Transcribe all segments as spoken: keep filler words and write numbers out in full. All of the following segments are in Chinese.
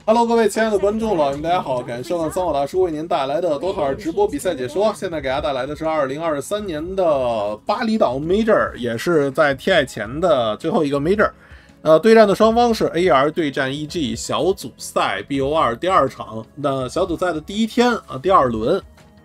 Hello， 各位亲爱的观众老爷们，大家好！感谢收看三好大叔为您带来的多特尔直播比赛解说。现在给大家带来的是二零二三年的巴厘岛 Major， 也是在 T I 前的最后一个 Major。呃，对战的双方是 A R 对战 E G 小组赛 B O 二第二场。那小组赛的第一天啊，第二轮。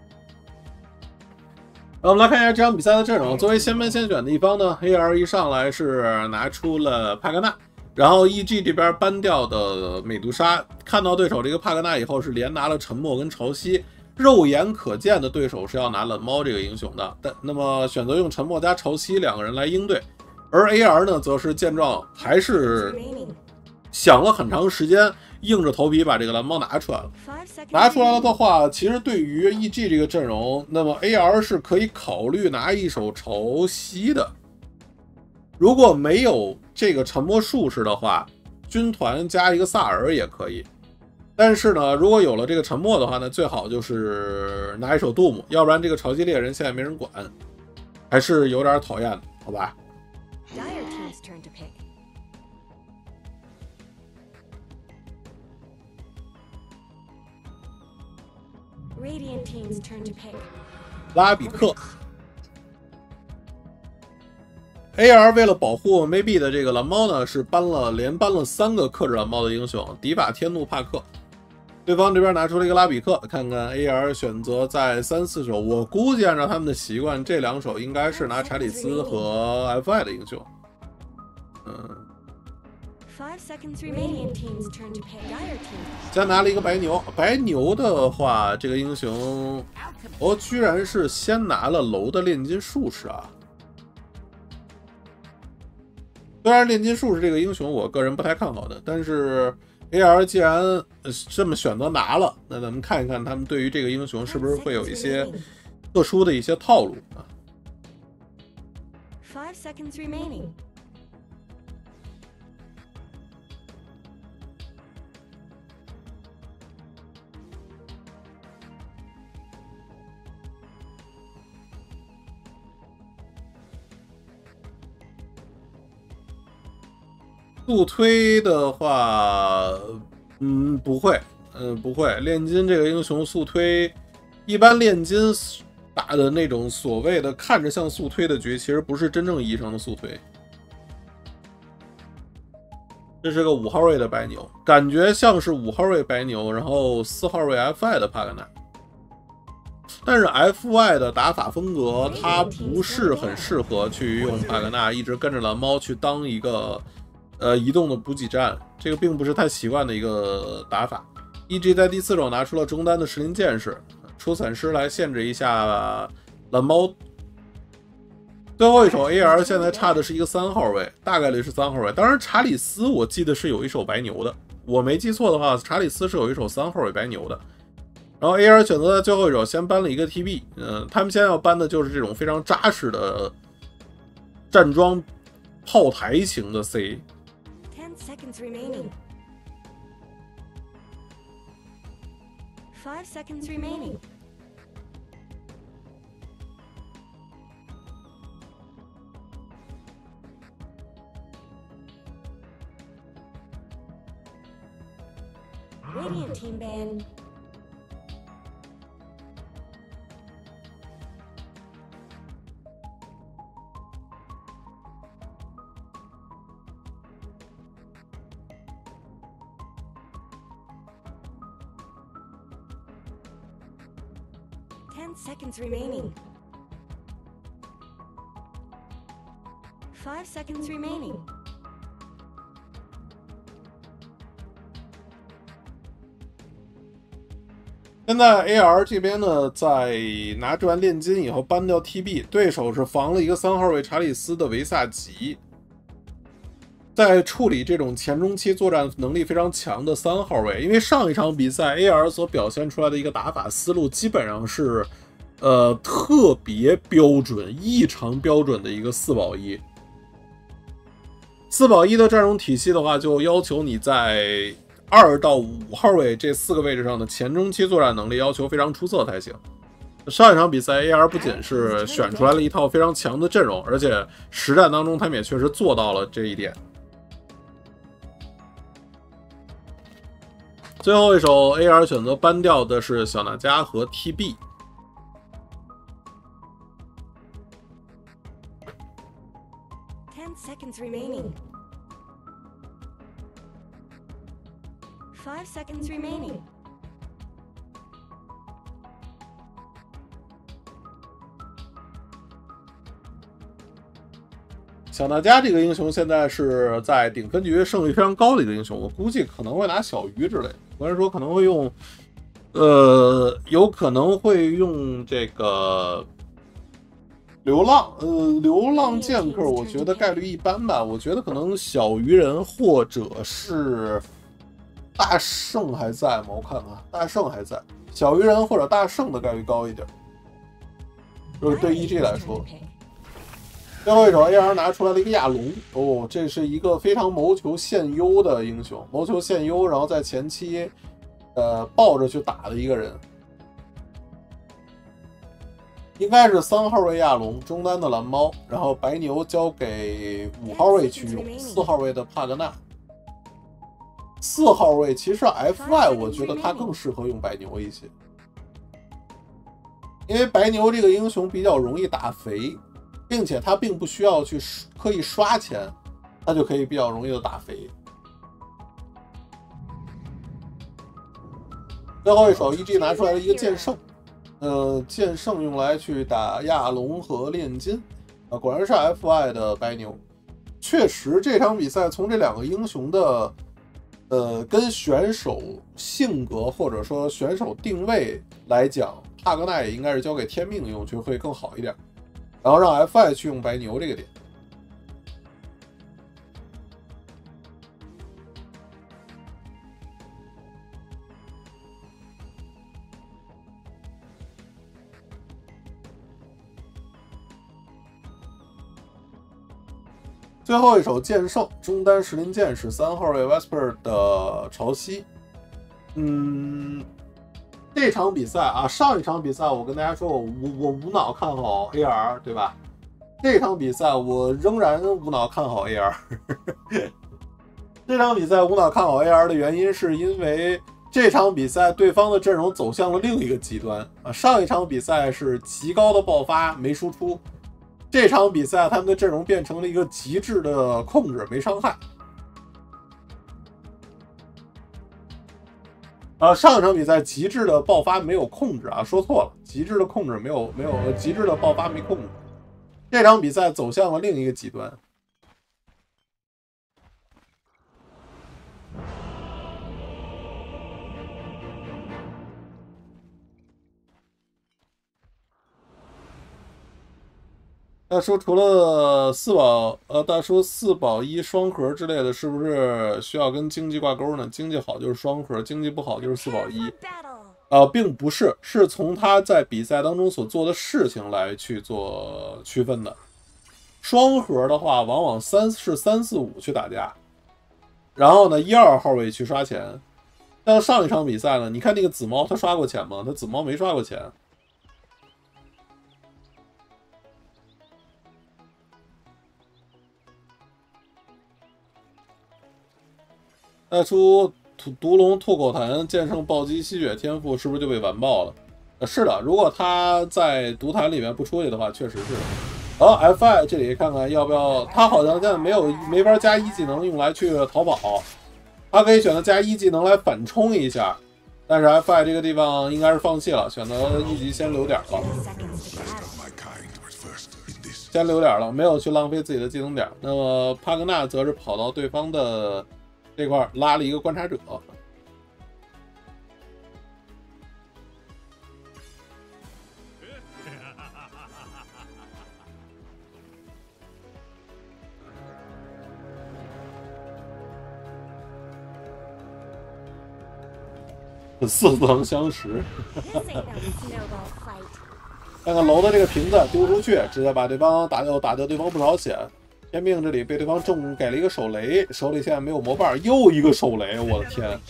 我们来看一下这场比赛的阵容。作为先班先选的一方呢 ，A R 一上来是拿出了帕格纳。 然后 E G 这边搬掉的美杜莎，看到对手这个帕格纳以后，是连拿了沉默跟潮汐，肉眼可见的对手是要拿冷猫这个英雄的，但那么选择用沉默加潮汐两个人来应对，而 A R 呢，则是见状还是想了很长时间，硬着头皮把这个蓝猫拿出来了。拿出来了的话，其实对于 E G 这个阵容，那么 A R 是可以考虑拿一手潮汐的。 如果没有这个沉默术士的话，军团加一个萨尔也可以。但是呢，如果有了这个沉默的话呢，最好就是拿一手杜姆，要不然这个潮汐猎人现在没人管，还是有点讨厌的，好吧？ 拉比克。 A R 为了保护 Maybe 的这个蓝猫呢，是搬了连搬了三个克制蓝猫的英雄，迪法、天怒、帕克。对方这边拿出了一个拉比克，看看 A R 选择在三四手，我估计按照他们的习惯，这两手应该是拿查理斯和 F I 的英雄。嗯。先拿了一个白牛，白牛的话，这个英雄，哦，居然是先拿了楼的炼金术士啊。 虽然炼金术士这个英雄，我个人不太看好的，但是 A R 既然这么选择拿了，那咱们看一看他们对于这个英雄是不是会有一些特殊的一些套路啊。Five seconds remaining. 速推的话，嗯，不会，嗯，不会。炼金这个英雄速推，一般炼金打的那种所谓的看着像速推的局，其实不是真正意义上的速推。这是个五号位的白牛，感觉像是五号位白牛，然后四号位 F I 的帕格纳。但是 F I 的打法风格，它不是很适合去用帕格纳一直跟着蓝猫去当一个。 呃，移动的补给站，这个并不是太习惯的一个打法。E G 在第四手拿出了中单的石林剑士，出散师来限制一下蓝猫。最后一手 A R 现在差的是一个三号位，大概率是三号位。当然，查理斯我记得是有一手白牛的，我没记错的话，查理斯是有一手三号位白牛的。然后 A R 选择在最后一手先搬了一个 T B， 嗯、呃，他们现在要搬的就是这种非常扎实的站桩炮台型的 C。 Seconds remaining. Five seconds remaining. Radiant team ban. Ten seconds remaining. Five seconds remaining. 现在 A R 这边呢，在拿出完炼金以后搬掉 T B， 对手是防了一个三号位查理斯的维萨吉。在处理这种前中期作战能力非常强的三号位，因为上一场比赛 A R 所表现出来的一个打法思路，基本上是，呃，特别标准、异常标准的一个四保一。四保一的战容体系的话，就要求你在二到五号位这四个位置上的前中期作战能力要求非常出色才行。上一场比赛 A R 不仅是选出来了一套非常强的阵容，而且实战当中他们也确实做到了这一点。 最后一手 A R 选择搬掉的是小娜迦和 T B。 Ten seconds remaining. Five seconds remaining. 小娜迦这个英雄现在是在顶分局胜率非常高的一个英雄，我估计可能会拿小鱼之类的，或者说可能会用，呃，有可能会用这个流浪，呃，流浪剑客，我觉得概率一般吧。我觉得可能小鱼人或者是大圣还在吗？我看看，大圣还在，小鱼人或者大圣的概率高一点，就是对 E G 来说。最后一手 A R 拿出来了一个亚龙哦，这是一个非常谋求现优的英雄，谋求现优，然后在前期，呃，抱着去打的一个人，应该是三号位亚龙，中单的蓝猫，然后白牛交给五号位去用，四号位的帕格纳，四号位其实 F Y 我觉得他更适合用白牛一些，因为白牛这个英雄比较容易打肥。并且他并不需要去刻意刷钱，他就可以比较容易的打肥。最后一手 E G 拿出来了一个剑圣，呃，剑圣用来去打亚龙和炼金，啊，果然是 F Y 的白牛。确实，这场比赛从这两个英雄的，呃，跟选手性格或者说选手定位来讲，帕格纳也应该是交给天命用去会更好一点。然后让 F I 去用白牛这个点。最后一手剑圣，中单石林剑士，三号位 Vesper 的潮汐。嗯。这场比赛啊，上一场比赛我跟大家说，我我无脑看好 A R， 对吧？这场比赛我仍然无脑看好 A R。这场比赛无脑看好 A R 的原因是因为这场比赛对方的阵容走向了另一个极端啊。上一场比赛是极高的爆发没输出，这场比赛他们的阵容变成了一个极致的控制没伤害。呃，上一场比赛极致的爆发没有控制啊，说错了，极致的控制没有没有极致的爆发没控制。这场比赛走向了另一个极端。大叔除了四宝，呃，大叔四宝一双核之类的，是不是需要跟经济挂钩呢？经济好就是双核，经济不好就是四宝一。呃，并不是，是从他在比赛当中所做的事情来去做区分的。双核的话，往往三是三四五去打架，然后呢，一二号位去刷钱。像上一场比赛呢，你看那个紫猫，他刷过钱吗？他紫猫没刷过钱。大叔毒毒龙吐口痰剑圣暴击吸血天赋是不是就被完爆了？呃，是的，如果他在毒坛里面不出去的话，确实是。好 ，F I 这里看看要不要，他好像现在没有没法加一技能用来去逃跑，他可以选择加一技能来反冲一下，但是 F I 这个地方应该是放弃了，选择一级先留点了，先留点了，没有去浪费自己的技能点。那么帕格纳则是跑到对方的这块拉了一个观察者。似曾相识。看看楼的这个瓶子丢出去，直接把对方打掉，打掉对方不少血。天命这里被对方中给了一个手雷，手里现在没有魔棒，又一个手雷，我的天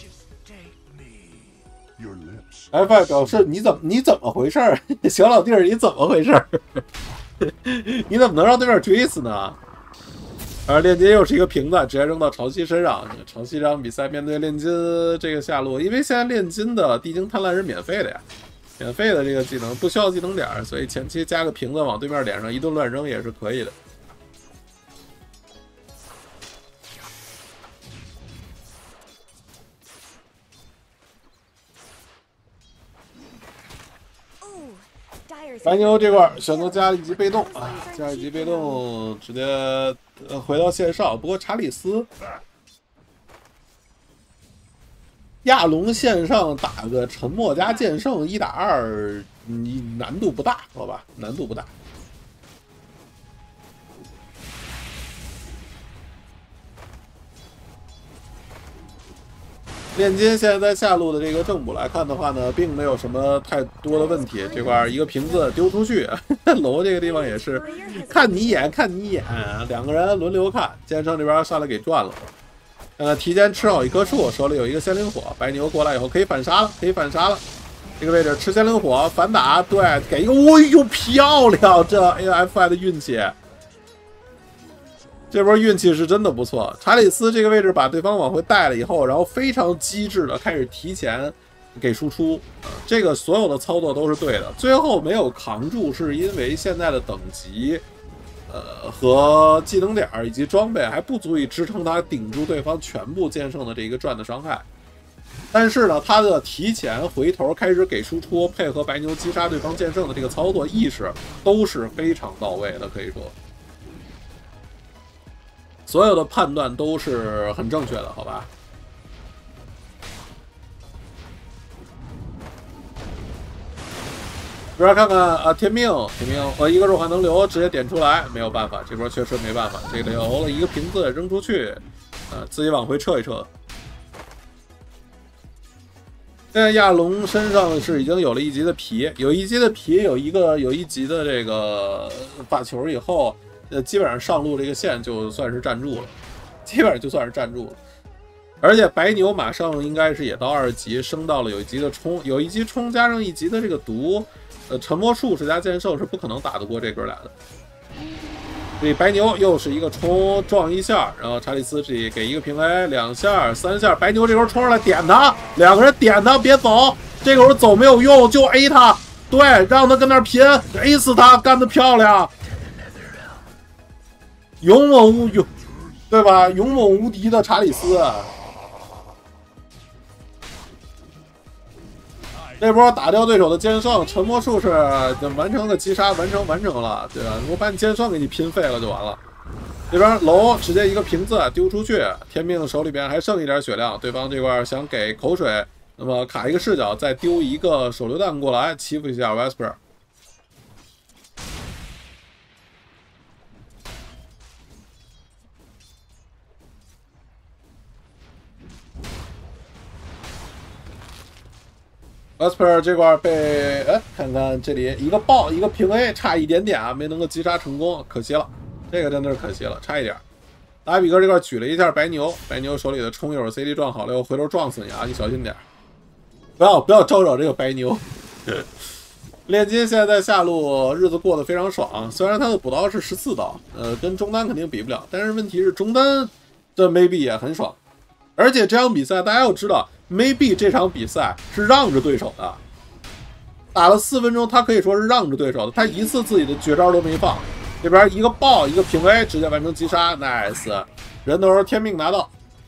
！F I 表示你怎么你怎么回事儿？小老弟儿你怎么回事儿？你怎么能让对面追死呢？ 而炼金又是一个瓶子，直接扔到潮汐身上。潮汐这场比赛面对炼金这个下路，因为现在炼金的地精贪婪是免费的呀，免费的这个技能不需要技能点，所以前期加个瓶子往对面脸上一顿乱扔也是可以的。白牛这块选择加一级被动啊，加一级被动直接呃回到线上。不过查理斯亚龙线上打个沉默加剑圣一打二，你难度不大，好吧？难度不大。炼金现在在下路的这个正补来看的话呢，并没有什么太多的问题。这块一个瓶子丢出去，楼这个地方也是看你一眼看你一眼，两个人轮流看。剑圣这边上来给赚了，呃，提前吃好一棵树，手里有一个仙灵火，白牛过来以后可以反杀了，可以反杀了。这个位置吃仙灵火反打，对，给一个，哦呦漂亮，这 A F I 的运气。这波运气是真的不错，查理斯这个位置把对方往回带了以后，然后非常机智的开始提前给输出，这个所有的操作都是对的。最后没有扛住，是因为现在的等级，呃和技能点以及装备还不足以支撑他顶住对方全部剑圣的这一个赚的伤害。但是呢，他的提前回头开始给输出，配合白牛击杀对方剑圣的这个操作意识都是非常到位的，可以说。所有的判断都是很正确的，好吧？这边看看啊，天命，天命，呃，一个弱化能流直接点出来，没有办法，这波确实没办法，这个留了一个瓶子扔出去，呃，自己往回撤一撤。现在亚龙身上是已经有了一级的皮，有一级的皮，有一个有一级的这个发球以后。呃，基本上上路这个线就算是站住了，基本上就算是站住了。而且白牛马上应该是也到二级，升到了有一级的冲，有一级冲加上一级的这个毒，呃，沉默术士加剑圣是不可能打得过这哥俩的。所以白牛又是一个冲撞一下，然后查理斯这里给一个平 A 两下三下，白牛这时候冲上来点他，两个人点他别走，这个时候走没有用，就 A 他，对，让他跟那拼 A 死他，干得漂亮。勇猛无勇，对吧？勇猛无敌的查理斯，这波打掉对手的剑圣，沉默术士就完成了击杀，完成完成了，对吧？我把你剑圣给你拼废了就完了。这边楼直接一个瓶子丢出去，天命手里边还剩一点血量，对方这块想给口水，那么卡一个视角，再丢一个手榴弹过来欺负一下 Vesper。Vesper 这块被哎，看看这里一个爆一个平 A， 差一点点啊，没能够击杀成功，可惜了，这个真的是可惜了，差一点。拉比哥这块举了一下白牛，白牛手里的冲友 C D 撞好了，我回头撞死你啊，你小心点，不要不要招惹这个白牛。炼金现在在下路日子过得非常爽，虽然他的补刀是十四刀，呃，跟中单肯定比不了，但是问题是中单这 maybe 也很爽，而且这场比赛大家要知道。Maybe 这场比赛是让着对手的，打了四分钟，他可以说是让着对手的，他一次自己的绝招都没放。这边一个爆，一个平 A， 直接完成击杀 ，nice， 人头天命拿到。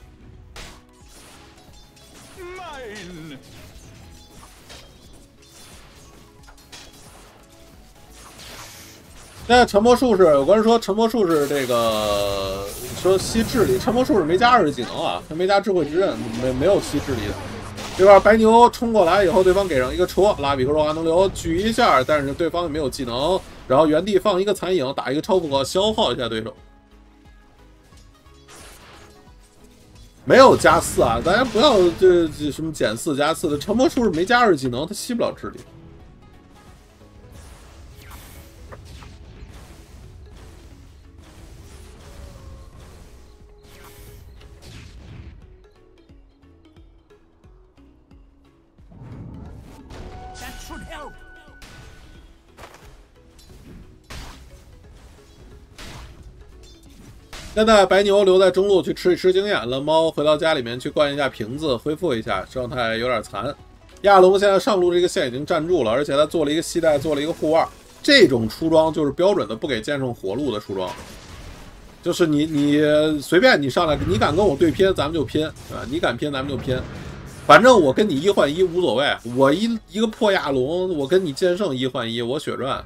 现在沉默术士，有关说沉默术士这个说吸智力，沉默术士没加二级技能啊，他没加智慧之刃，没没有吸智力的。这块白牛冲过来以后，对方给上一个戳，拉比和若干能流举一下，但是对方也没有技能，然后原地放一个残影，打一个超负荷，消耗一下对手。没有加四啊，大家不要这这什么减四加四的，沉默术士没加二技能，他吸不了智力。 现在白牛留在中路去吃一吃经验，蓝猫回到家里面去灌一下瓶子，恢复一下，状态有点残。亚龙现在上路这个线已经站住了，而且他做了一个系带，做了一个护腕，这种出装就是标准的不给剑圣活路的出装，就是你你随便你上来，你敢跟我对拼，咱们就拼，啊，你敢拼咱们就拼，反正我跟你一换一无所谓，我一一个破亚龙，我跟你剑圣一换一，我血赚。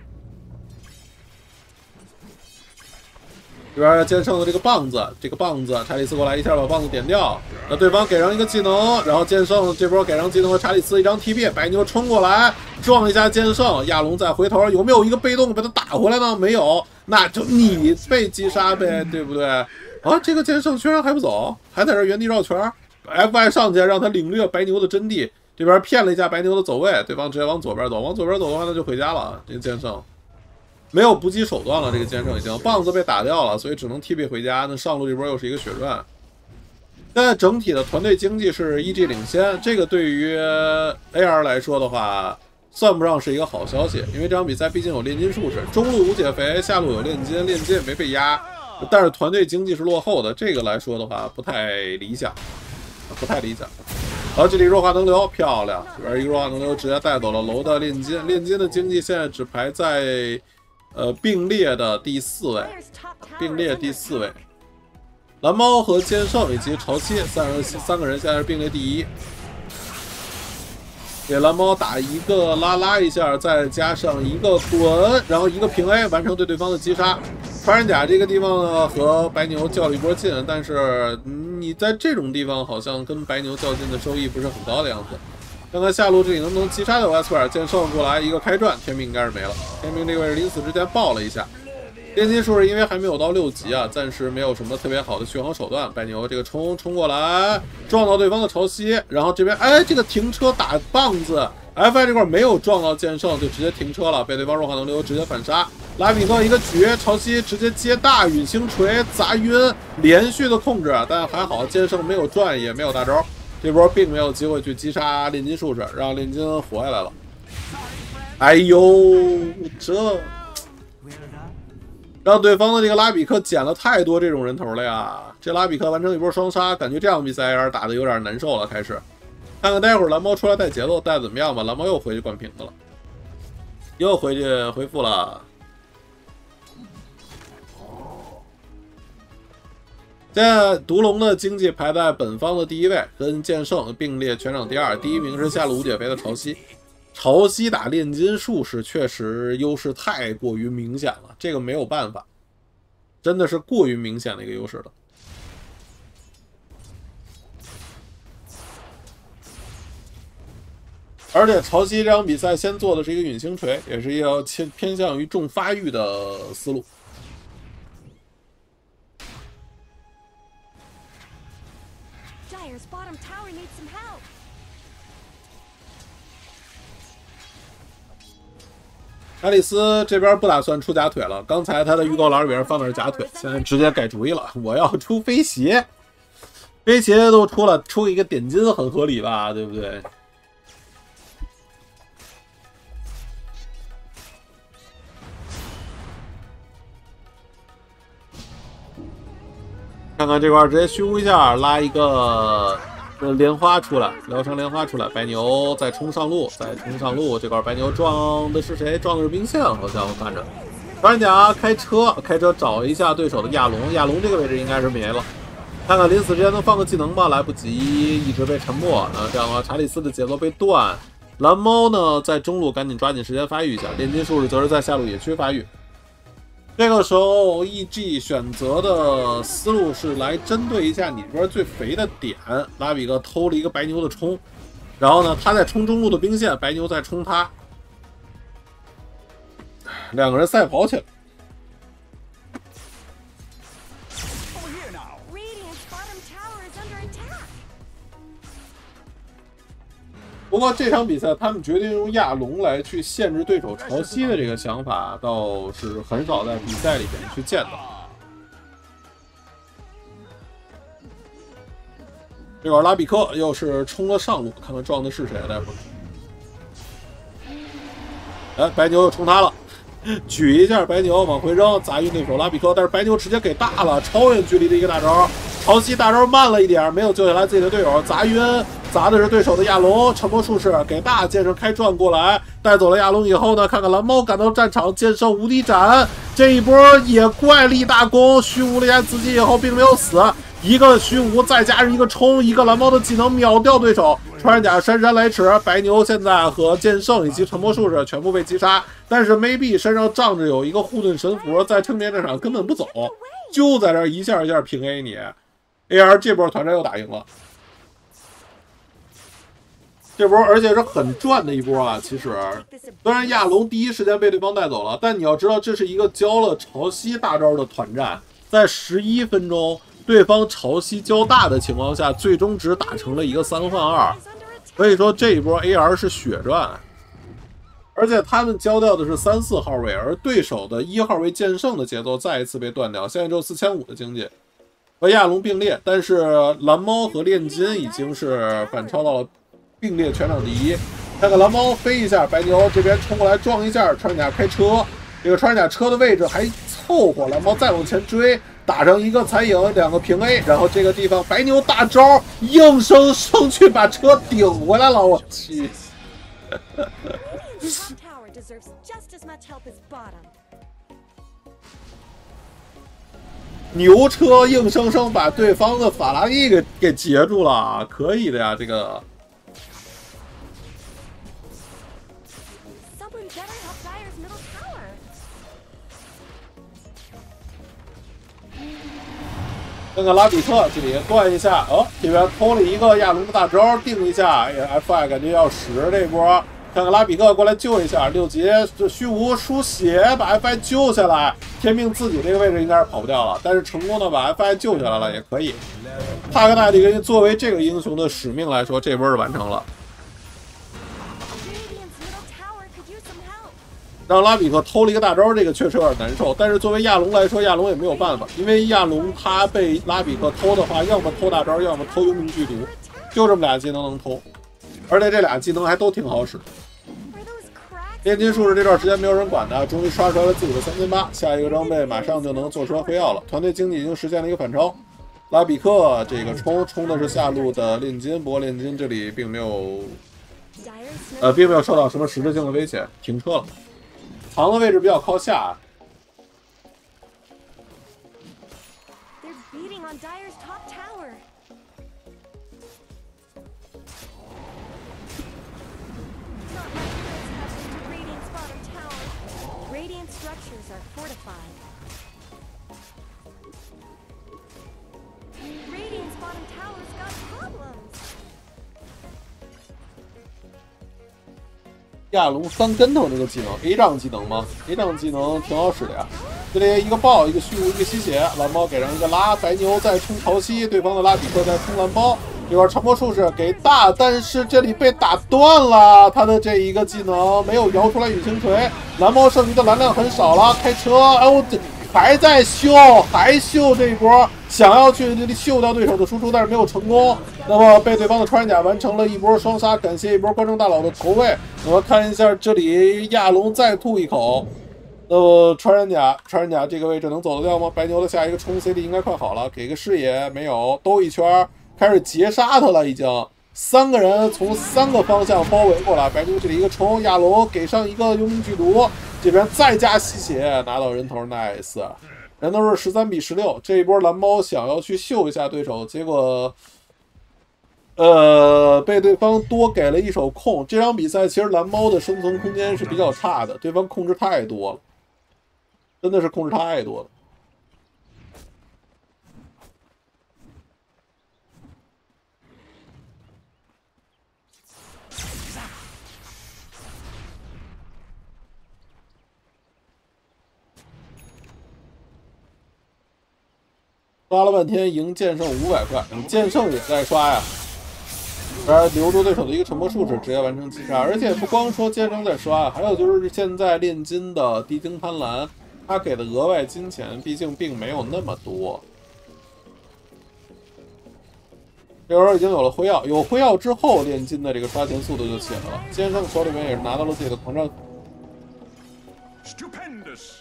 这边剑圣的这个棒子，这个棒子，查理斯过来一下把棒子点掉，那对方给上一个技能，然后剑圣这波给上技能和查理斯一张 T P， 白牛冲过来撞一下剑圣，亚龙再回头，有没有一个被动把他打回来呢？没有，那就你被击杀呗，对不对？啊，这个剑圣居然还不走，还在这原地绕圈 ，F I 上去让他领略白牛的真谛，这边骗了一下白牛的走位，对方直接往左边走，往左边走的话那就回家了，这个剑圣。没有补给手段了，这个剑圣已经棒子被打掉了，所以只能 T P 回家。那上路这波又是一个血赚。现在整体的团队经济是 E G 领先，这个对于 A R 来说的话，算不上是一个好消息，因为这场比赛毕竟有炼金术士，中路无解肥，下路有炼金，炼金也没被压，但是团队经济是落后的，这个来说的话不太理想，不太理想。好，这里弱化能流漂亮，这边一个弱化能流直接带走了楼的炼金，炼金的经济现在只排在。呃，并列的第四位，并列第四位，蓝猫和剑圣以及潮汐三人三个人现在是并列第一，给蓝猫打一个拉拉一下，再加上一个滚，然后一个平 A 完成对对方的击杀。穿山甲这个地方呢和白牛较了一波劲，但是你在这种地方好像跟白牛较劲的收益不是很高的样子。看看下路这里能不能击杀掉 S 尔，剑圣过来一个开转，天命应该是没了。天命这个位置临死之前爆了一下，炼金术士因为还没有到六级啊，暂时没有什么特别好的续航手段。白牛这个冲冲过来，撞到对方的潮汐，然后这边哎这个停车打棒子 ，F I 这块没有撞到剑圣，就直接停车了，被对方弱化能流直接反杀。拉比克一个绝，潮汐直接接大陨星锤砸晕，连续的控制，但还好剑圣没有转，也没有大招。这波并没有机会去击杀炼金术士，让炼金活下来了。哎呦，这让对方的这个拉比克捡了太多这种人头了呀！这拉比克完成一波双杀，感觉这场比赛有点打的有点难受了。开始看看待会儿蓝猫出来带节奏，带怎么样吧？蓝猫又回去灌瓶子了，又回去恢复了。现在毒龙的经济排在本方的第一位，跟剑圣并列全场第二，第一名是下路无解肥的潮汐。潮汐打炼金术士确实优势太过于明显了，这个没有办法，真的是过于明显的一个优势了。而且潮汐这场比赛先做的是一个陨星锤，也是一个偏偏向于重发育的思路。查理斯这边不打算出假腿了，刚才他的预告栏里边放的是假腿，现在直接改主意了，我要出飞鞋。飞鞋都出了，出一个点金很合理吧，对不对？看看这块直接虚无一下，拉一个莲花出来，疗伤莲花出来，白牛再冲上路，再冲上路，这块白牛撞的是谁？撞的是兵线，好像我看着。穿山甲开车，开车找一下对手的亚龙，亚龙这个位置应该是没了。看看临死之前能放个技能吗？来不及，一直被沉默。那这样的话，查理斯的节奏被断。蓝猫呢，在中路赶紧抓紧时间发育一下，炼金术士则是在下路野区发育。这个时候 E G 选择的思路是来针对一下你这边最肥的点。拉比克偷了一个白牛的冲，然后呢，他在冲中路的兵线，白牛在冲他，两个人赛跑起来。不过这场比赛，他们决定用亚龙来去限制对手潮汐的这个想法，倒是很少在比赛里边去见到。这会儿拉比克又是冲了上路，看看撞的是谁。待会儿，哎，白牛又冲他了， 举一下白牛往回扔，砸晕对手拉比克，但是白牛直接给大了，超远距离的一个大招。潮汐大招慢了一点，没有救下来自己的队友，砸晕，砸的是对手的亚龙。沉默术士给大剑圣开转过来，带走了亚龙以后呢，看看蓝猫赶到战场，剑圣无敌斩，这一波也怪力大功，虚无了一下自己以后并没有死。一个虚无，再加上一个冲，一个蓝猫的技能秒掉对手。穿山甲姗姗来迟，白牛现在和剑圣以及沉默术士全部被击杀，但是 maybe 身上仗着有一个护盾神符，在正面战场根本不走，就在这儿一下一下平 A 你。A R 这波团战又打赢了，这波而且是很赚的一波啊！其实虽然亚龙第一时间被对方带走了，但你要知道这是一个交了潮汐大招的团战，在十一分钟。对方潮汐较大的情况下，最终只打成了一个三换二，所以说这一波 A R 是血赚，而且他们交掉的是三四号位，而对手的一号位剑圣的节奏再一次被断掉，现在只有四千五的经济，和亚龙并列，但是蓝猫和炼金已经是反超到了并列全场第一。看看蓝猫飞一下，白牛这边冲过来撞一下，穿山甲开车，这个穿山甲车的位置还凑合，蓝猫再往前追。打上一个残影，两个平 A， 然后这个地方白牛大招硬生生去把车顶回来了，我去！牛车硬生生把对方的法拉利给给截住了，可以的呀，这个。看看拉比克这里断一下，哦，这边偷了一个亚龙的大招，定一下，哎 ，F I 感觉要实这波。看看拉比克过来救一下，六级这虚无输血把 F I 救下来，天命自己这个位置应该是跑不掉了，但是成功的把 F I 救下来了，也可以。帕格纳这个作为这个英雄的使命来说，这波是完成了。让拉比克偷了一个大招，这个确实有点难受。但是作为亚龙来说，亚龙也没有办法，因为亚龙他被拉比克偷的话，要么偷大招，要么偷幽冥剧毒，就这么俩技能能偷，而且这俩技能还都挺好使。炼金术士这段时间没有人管他，终于刷出来了自己的三千八，下一个装备马上就能坐车回药了。团队经济已经实现了一个反超。拉比克这个冲冲的是下路的炼金，不过炼金这里并没有，呃，并没有受到什么实质性的威胁，停车了。藏的位置比较靠下。亚龙翻跟头那个技能 A 杖技能吗 ？A 杖技能挺好使的呀。这里一个爆，一个虚无，一个吸血，蓝猫给上一个拉，白牛在冲潮汐，对方的拉比克在冲蓝猫。这块沉默术士给大，但是这里被打断了，他的这一个技能没有摇出来陨星锤。蓝猫剩余的蓝量很少了，开车，哎我这还在秀，还秀这一波，想要去秀掉对手的输出，但是没有成功。那么被对方的穿山甲完成了一波双杀，感谢一波观众大佬的投喂。我们看一下这里亚龙再吐一口。那么穿山甲，穿山甲这个位置能走得掉吗？白牛的下一个冲 C D 应该快好了，给个视野没有，兜一圈开始截杀他了，已经三个人从三个方向包围过来。白牛这里一个冲，亚龙给上一个幽冥剧毒，这边再加吸血拿到人头 ，nice， 人头是十三比十六。这一波蓝猫想要去秀一下对手，结果。呃，被对方多给了一手控。这场比赛其实蓝猫的生存空间是比较差的，对方控制太多了，真的是控制太多了。刷了半天赢剑圣五百块，你剑圣也在刷呀。而留住对手的一个沉默术士直接完成击杀，而且不光说剑圣在刷，还有就是现在炼金的地精贪婪，他给的额外金钱毕竟并没有那么多。这会儿已经有了辉耀，有辉耀之后炼金的这个刷钱速度就起来了。剑圣手里面也是拿到了自己的狂战。 Stupendous.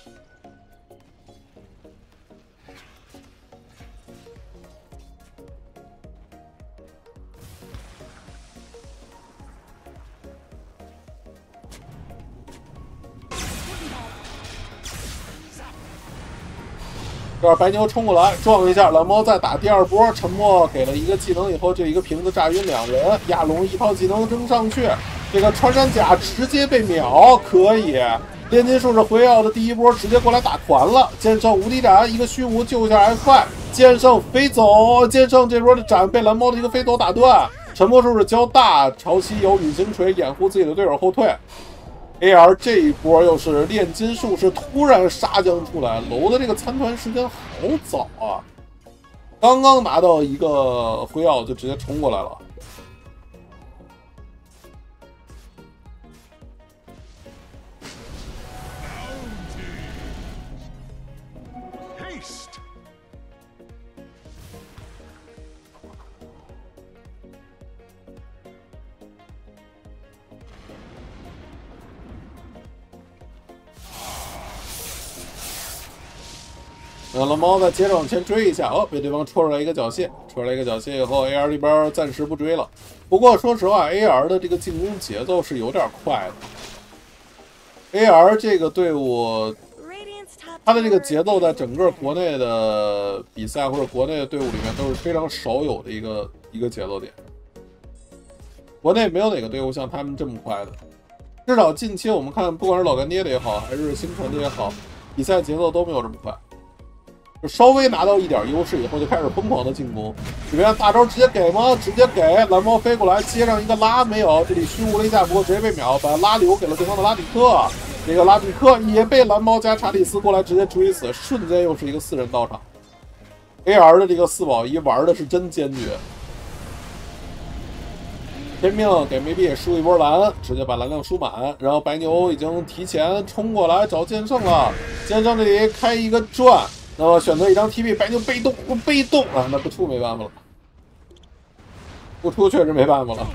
这儿白牛冲过来撞了一下，蓝猫再打第二波，沉默给了一个技能以后，这一个瓶子炸晕两人，亚龙一套技能扔上去，这个穿山甲直接被秒，可以。炼金术士回奥的第一波直接过来打团了，剑圣无敌斩一个虚无救一下 F 快，剑圣飞走，剑圣这波的斩被蓝猫的一个飞走打断，沉默术士交大，潮汐有陨形锤掩护自己的队友后退。A R 这一波又是炼金术士突然杀将出来，楼的这个参团时间好早啊！刚刚拿到一个辉耀就直接冲过来了。呃，蓝猫再接着往前追一下，哦，被对方戳出来一个脚蟹，戳出来一个脚蟹以后 ，A R 这边暂时不追了。不过说实话 ，A R 的这个进攻节奏是有点快的。A R 这个队伍，它的这个节奏在整个国内的比赛或者国内的队伍里面都是非常少有的一个一个节奏点。国内没有哪个队伍像他们这么快的，至少近期我们看，不管是老干爹的也好，还是星辰的也好，比赛节奏都没有这么快。就稍微拿到一点优势以后，就开始疯狂的进攻。这边大招直接给吗？直接给，蓝猫飞过来接上一个拉，没有，这里虚无了一下，不过直接被秒，把拉留给了对方的拉比克。这个拉比克也被蓝猫加查理斯过来直接追死，瞬间又是一个四人到场。A R 的这个四保一玩的是真坚决，天命给梅比输一波蓝，直接把蓝量输满，然后白牛已经提前冲过来找剑圣了，剑圣这里开一个转。那么选择一张 T P， 白牛被动，被动啊，那不出没办法了，不出确实没办法了。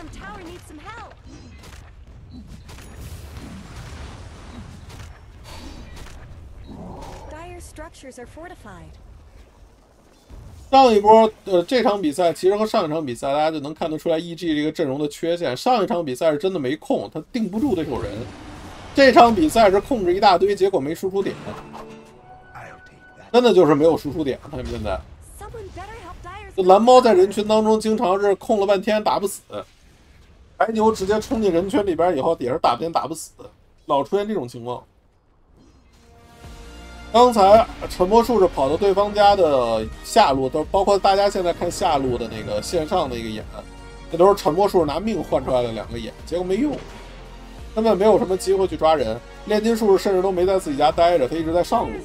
上一波呃这场比赛其实和上一场比赛大家就能看得出来 E G 这个阵容的缺陷。上一场比赛是真的没控，他定不住对手人。这场比赛是控制一大堆，结果没输出点。真的就是没有输出点，他们现在。这蓝猫在人群当中经常是控了半天打不死，白牛直接冲进人群里边以后也是打边打不死，老出现这种情况。刚才沉默术士跑到对方家的下路，都包括大家现在看下路的那个线上的一个眼，这都是沉默术士拿命换出来的两个眼，结果没用，根本没有什么机会去抓人。炼金术士甚至都没在自己家待着，他一直在上路。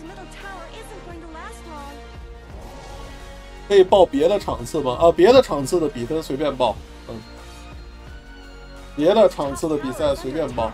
可以报别的场次吗？啊，别的场次的比分随便报，嗯，别的场次的比赛随便报。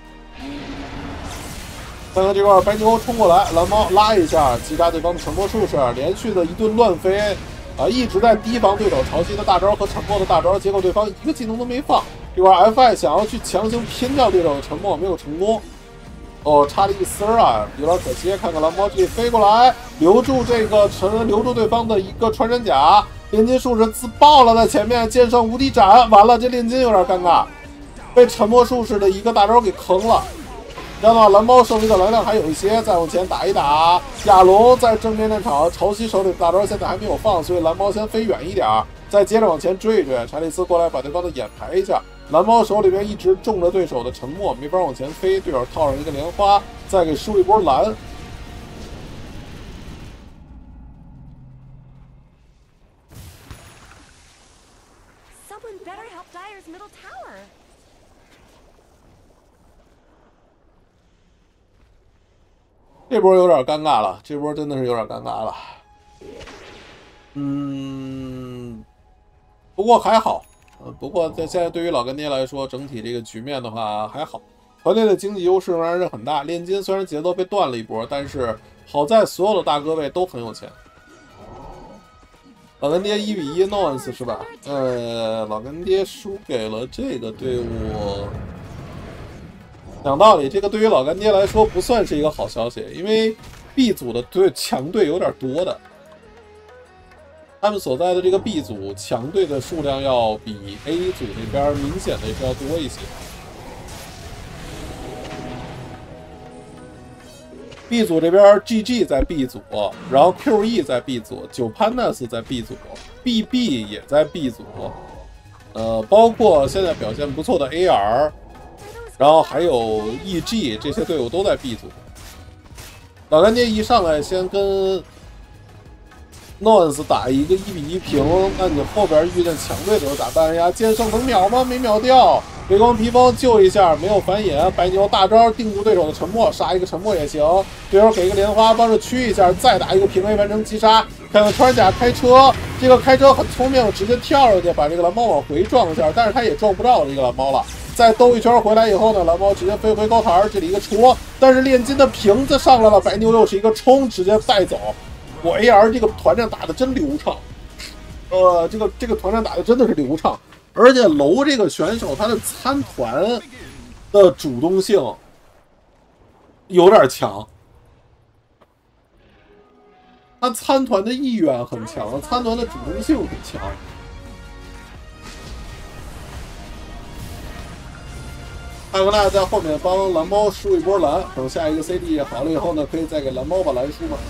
看看这块白牛冲过来，蓝猫拉一下击杀对方的沉默术士，连续的一顿乱飞，啊，一直在提防对手潮汐的大招和沉默的大招，结果对方一个技能都没放。这块 F I 想要去强行拼掉对手的沉默，没有成功。哦，差了一丝儿啊，有点可惜。看看蓝猫这里飞过来，留住这个沉，留住对方的一个穿山甲。炼金术士自爆了，在前面剑圣无敌斩，完了这炼金有点尴尬，被沉默术士的一个大招给坑了。这样的话，蓝猫剩余的蓝量还有一些，再往前打一打。亚龙在正面战场，潮汐手里的大招现在还没有放，所以蓝猫先飞远一点，再接着往前追一追。查理斯过来把对方的眼排一下。蓝猫手里边一直中着对手的沉默，没法往前飞，对手套上一个莲花，再给输一波蓝。这波有点尴尬了，这波真的是有点尴尬了。嗯，不过还好。呃，不过在现在对于老干爹来说，整体这个局面的话还好，团队的经济优势仍然是很大。炼金虽然节奏被断了一波，但是好在所有的大哥位都很有钱。老干爹一比一 Noance 是吧？呃，老干爹输给了这个队伍， 讲道理，这个对于老干爹来说不算是一个好消息，因为 B 组的队强队有点多的，他们所在的这个 B 组强队的数量要比 A 组那边明显的是要多一些。B 组这边 G G 在 B 组，然后 Q E 在 B 组，九 Pandas 在 B 组 ，B B 也在 B 组，呃，包括现在表现不错的 A R， 然后还有 E G 这些队伍都在 B 组。老干爹一上来先跟 Nons 打一个一比一平，那你后边遇见强队的时候咋办呀？剑圣能秒吗？没秒掉。微光披风救一下，没有反引。白牛大招定住对手的沉默，杀一个沉默也行。对手给一个莲花帮着驱一下，再打一个平 A 完成击杀。看看穿甲开车，这个开车很聪明，直接跳上去把这个蓝猫往回撞一下，但是他也撞不到这个蓝猫了。再兜一圈回来以后呢，蓝猫直接飞回高台，这里一个戳，但是炼金的瓶子上来了，白牛又是一个冲，直接带走。我 A R 这个团战打的真流畅，呃，这个这个团战打的真的是流畅，而且楼这个选手他的参团的主动性有点强，他参团的意愿很强，参团的主动性很强。帕格纳在后面帮蓝猫输一波蓝，等下一个 C D 好了以后呢，可以再给蓝猫把蓝输嘛。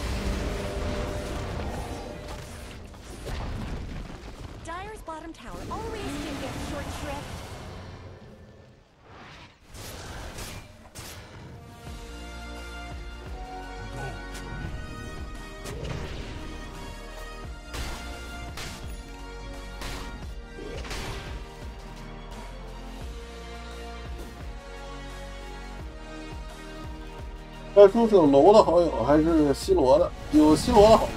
该说是有楼的好友还是西罗的？有西罗的好友。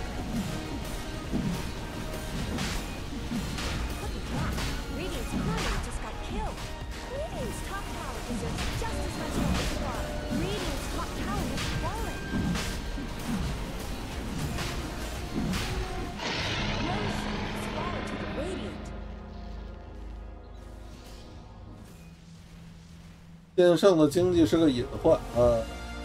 剑圣的经济是个隐患，呃。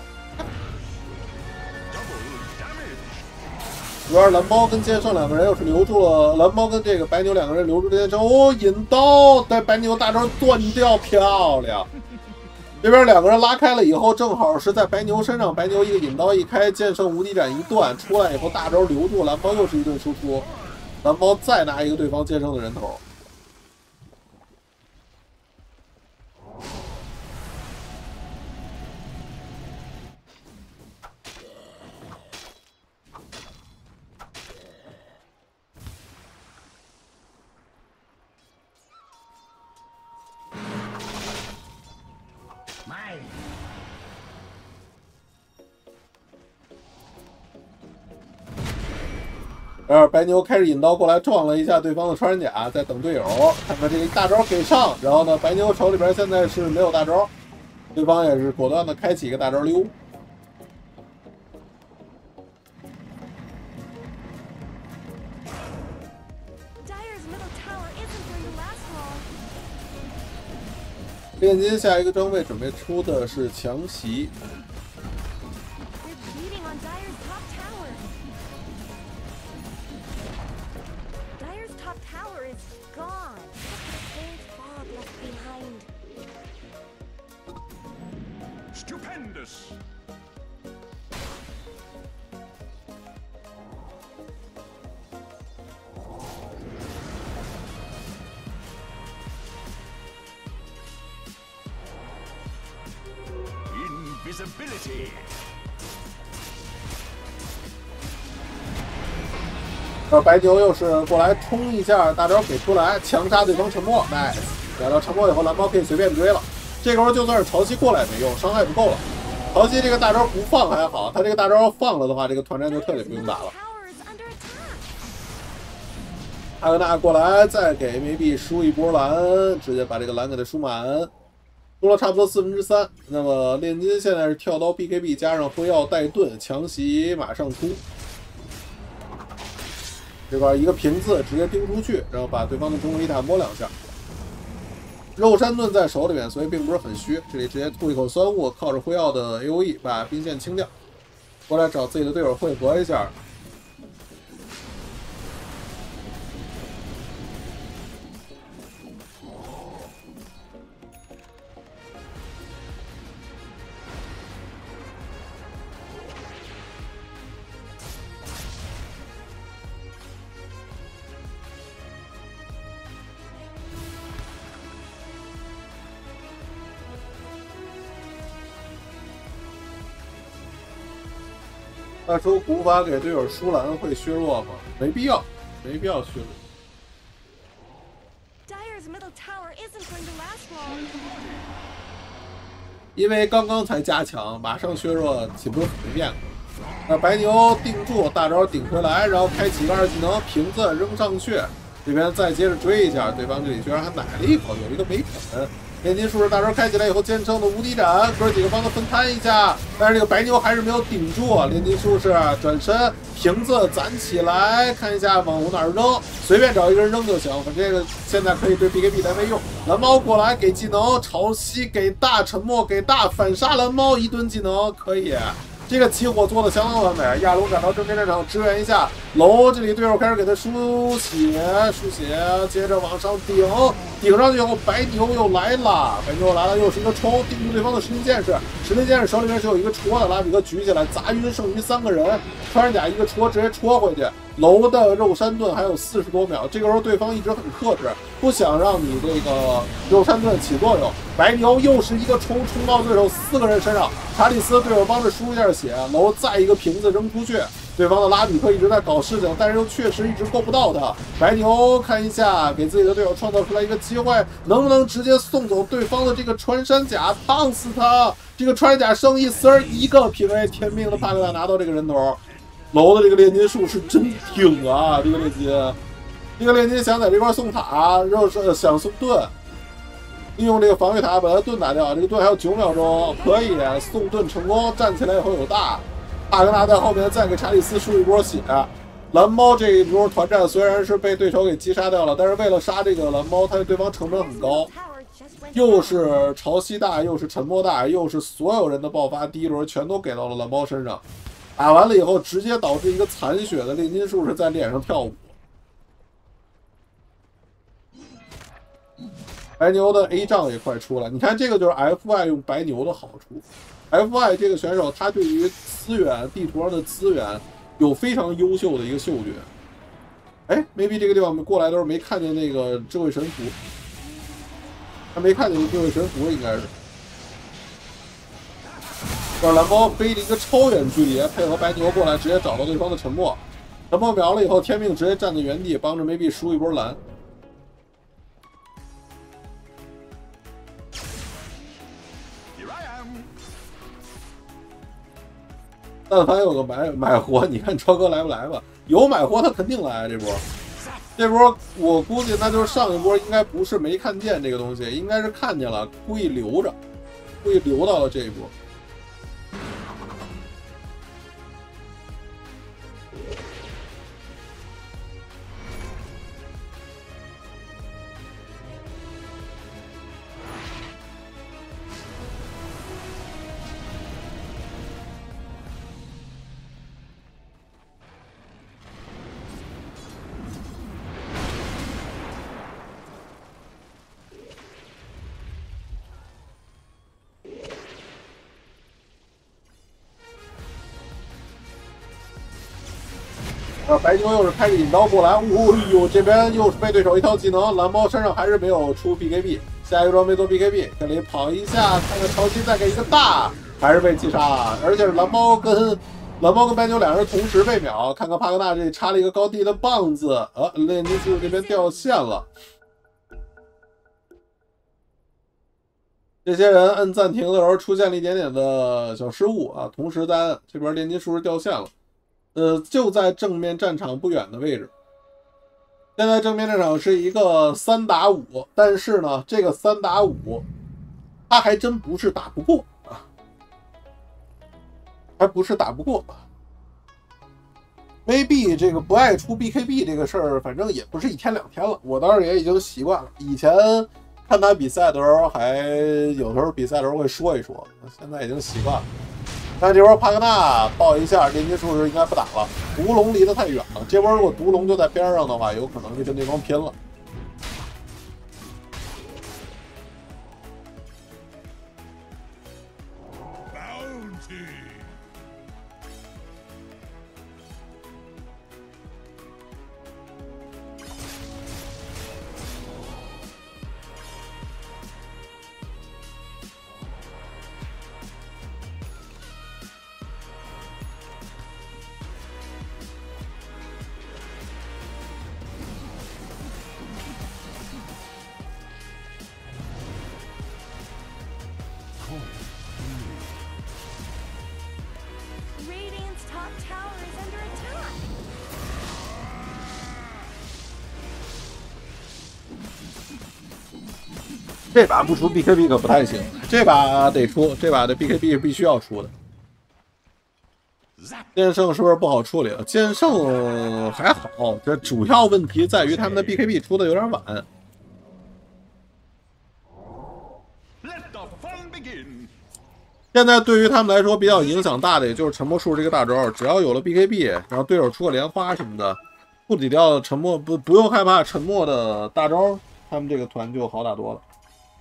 主要是蓝猫跟剑圣两个人要是留住了蓝猫跟这个白牛两个人留住剑圣，哦，引刀带白牛大招断掉，漂亮！这边两个人拉开了以后，正好是在白牛身上，白牛一个引刀一开，剑圣无敌斩一断，出来以后大招留住蓝猫，又是一顿输出，蓝猫再拿一个对方剑圣的人头。然后白牛开始引刀过来撞了一下对方的穿山甲，在等队友，看看这个大招给上。然后呢，白牛手里边现在是没有大招，对方也是果断的开启一个大招溜。炼金下一个装备准备出的是强袭。然后白牛又是过来冲一下，大招给出来，强杀对方沉默 ，nice。秒到沉默以后，蓝猫可以随便追了。这时候就算是潮汐过来也没用，伤害不够了。潮汐这个大招不放还好，他这个大招放了的话，这个团战就彻底不用打了。艾格纳过来再给 M B 输一波蓝，直接把这个蓝给他输满，输了差不多四分之三。那么炼金现在是跳刀 B K B 加上辉耀带盾，强袭马上出。这块一个瓶子直接丢出去，然后把对方的中路一打摸两下。 肉山盾在手里面，所以并不是很虚。这里直接吐一口酸雾，靠着辉耀的 A O E 把兵线清掉，过来找自己的队友汇合一下。他说无法给队友输蓝会削弱吗？没必要，没必要削弱。因为刚刚才加强，马上削弱岂不是很没面子？那白牛定住，大招顶回来，然后开启一个二技能，瓶子扔上去，这边再接着追一下，对方这里居然还奶了一口，有一个没啃。炼金术士大招开起来以后，坚称的无敌斩，哥几个帮他分摊一下，但是这个白牛还是没有顶住。炼金术士转身，瓶子攒起来，看一下往哪儿扔，随便找一个人扔就行。反正这个现在可以对 B K B 来费用。蓝猫过来给技能，潮汐给大，沉默给大，反杀蓝猫一顿技能可以。这个起火做的相当完美，亚龙赶到正面战场支援一下，龙这里队友开始给他输血，输血，接着往上顶，顶上去以后白牛又来了，白牛又来了，又是一个冲，定住对方的石林剑士，石林剑士手里面是有一个戳的，拉比哥举起来砸晕剩余三个人，穿山甲一个戳直接戳回去，楼的肉山盾还有四十多秒，这个时候对方一直很克制，不想让你这个肉山盾起作用，白牛又是一个冲，冲到对手四个人身上，查理斯队友帮着输一下血，楼再一个瓶子扔出去，对方的拉比克一直在搞事情，但是又确实一直够不到他。白牛看一下，给自己的队友创造出来一个机会，能不能直接送走对方的这个穿山甲，烫死他？这个穿山甲剩一丝儿，一个 P V， 天命的帕克纳拿到这个人头。楼的这个炼金术是真挺啊，这个炼金，这个炼金想在这块送塔，然后是想送盾。利用这个防御塔把他盾打掉，这个盾还有九秒钟，可以送盾成功，站起来以后有大。帕格纳在后面再给查理斯输一波血。蓝猫这一波团战虽然是被对手给击杀掉了，但是为了杀这个蓝猫，他对方成本很高，又是潮汐大，又是沉默大，又是所有人的爆发，第一轮全都给到了蓝猫身上。打完了以后，直接导致一个残血的炼金术士在脸上跳舞。白牛的 A 杖也快出了，你看这个就是 F Y 用白牛的好处。F Y 这个选手他对于资源地图上的资源有非常优秀的一个嗅觉。哎 ，maybe 这个地方过来都是没看见那个智慧神符，他没看见智慧神符应该是。让蓝猫背着一个超远距离，配合白牛过来，直接找到对方的沉默。沉默秒了以后，天命直接站在原地，帮着 maybe 输一波蓝。但凡有个买买活，你看超哥来不来吧？有买活他肯定来这波。这波我估计那就是上一波应该不是没看见这个东西，应该是看见了，故意留着，故意留到了这一波。白牛又是开着引刀过来，哦呦，这边又是被对手一套技能，蓝猫身上还是没有出 B K B， 下一个装备做 B K B， 这里跑一下，看看潮汐再给一个大，还是被击杀了，而且是蓝猫跟蓝猫跟白牛两人同时被秒，看看帕格纳这里插了一个高地的棒子，呃，炼金术这边掉线了。这些人摁暂停的时候出现了一点点的小失误啊，同时单这边炼金术是掉线了。呃，就在正面战场不远的位置。现在正面战场是一个三打五，但是呢，这个三打五，他还真不是打不过啊，还不是打不过。maybe 这个不爱出 B K B 这个事儿，反正也不是一天两天了，我倒是也已经习惯了。以前看他比赛的时候，还有时候比赛的时候会说一说，现在已经习惯了。但这波帕格纳爆一下，炼金术士应该不打了。毒龙离得太远了，这波如果毒龙就在边上的话，有可能就跟对方拼了。 Radiant's top tower is under attack. 这把不出 B K B 可不太行，这把得出，这把的 B K B 是必须要出的。剑圣是不是不好处理了？剑圣还好，这主要问题在于他们的 B K B 出的有点晚。现在对于他们来说比较影响大的，也就是沉默术这个大招，只要有了 B K B， 然后对手出个莲花什么的，处理掉沉默不不用害怕沉默的大招，他们这个团就好打多了。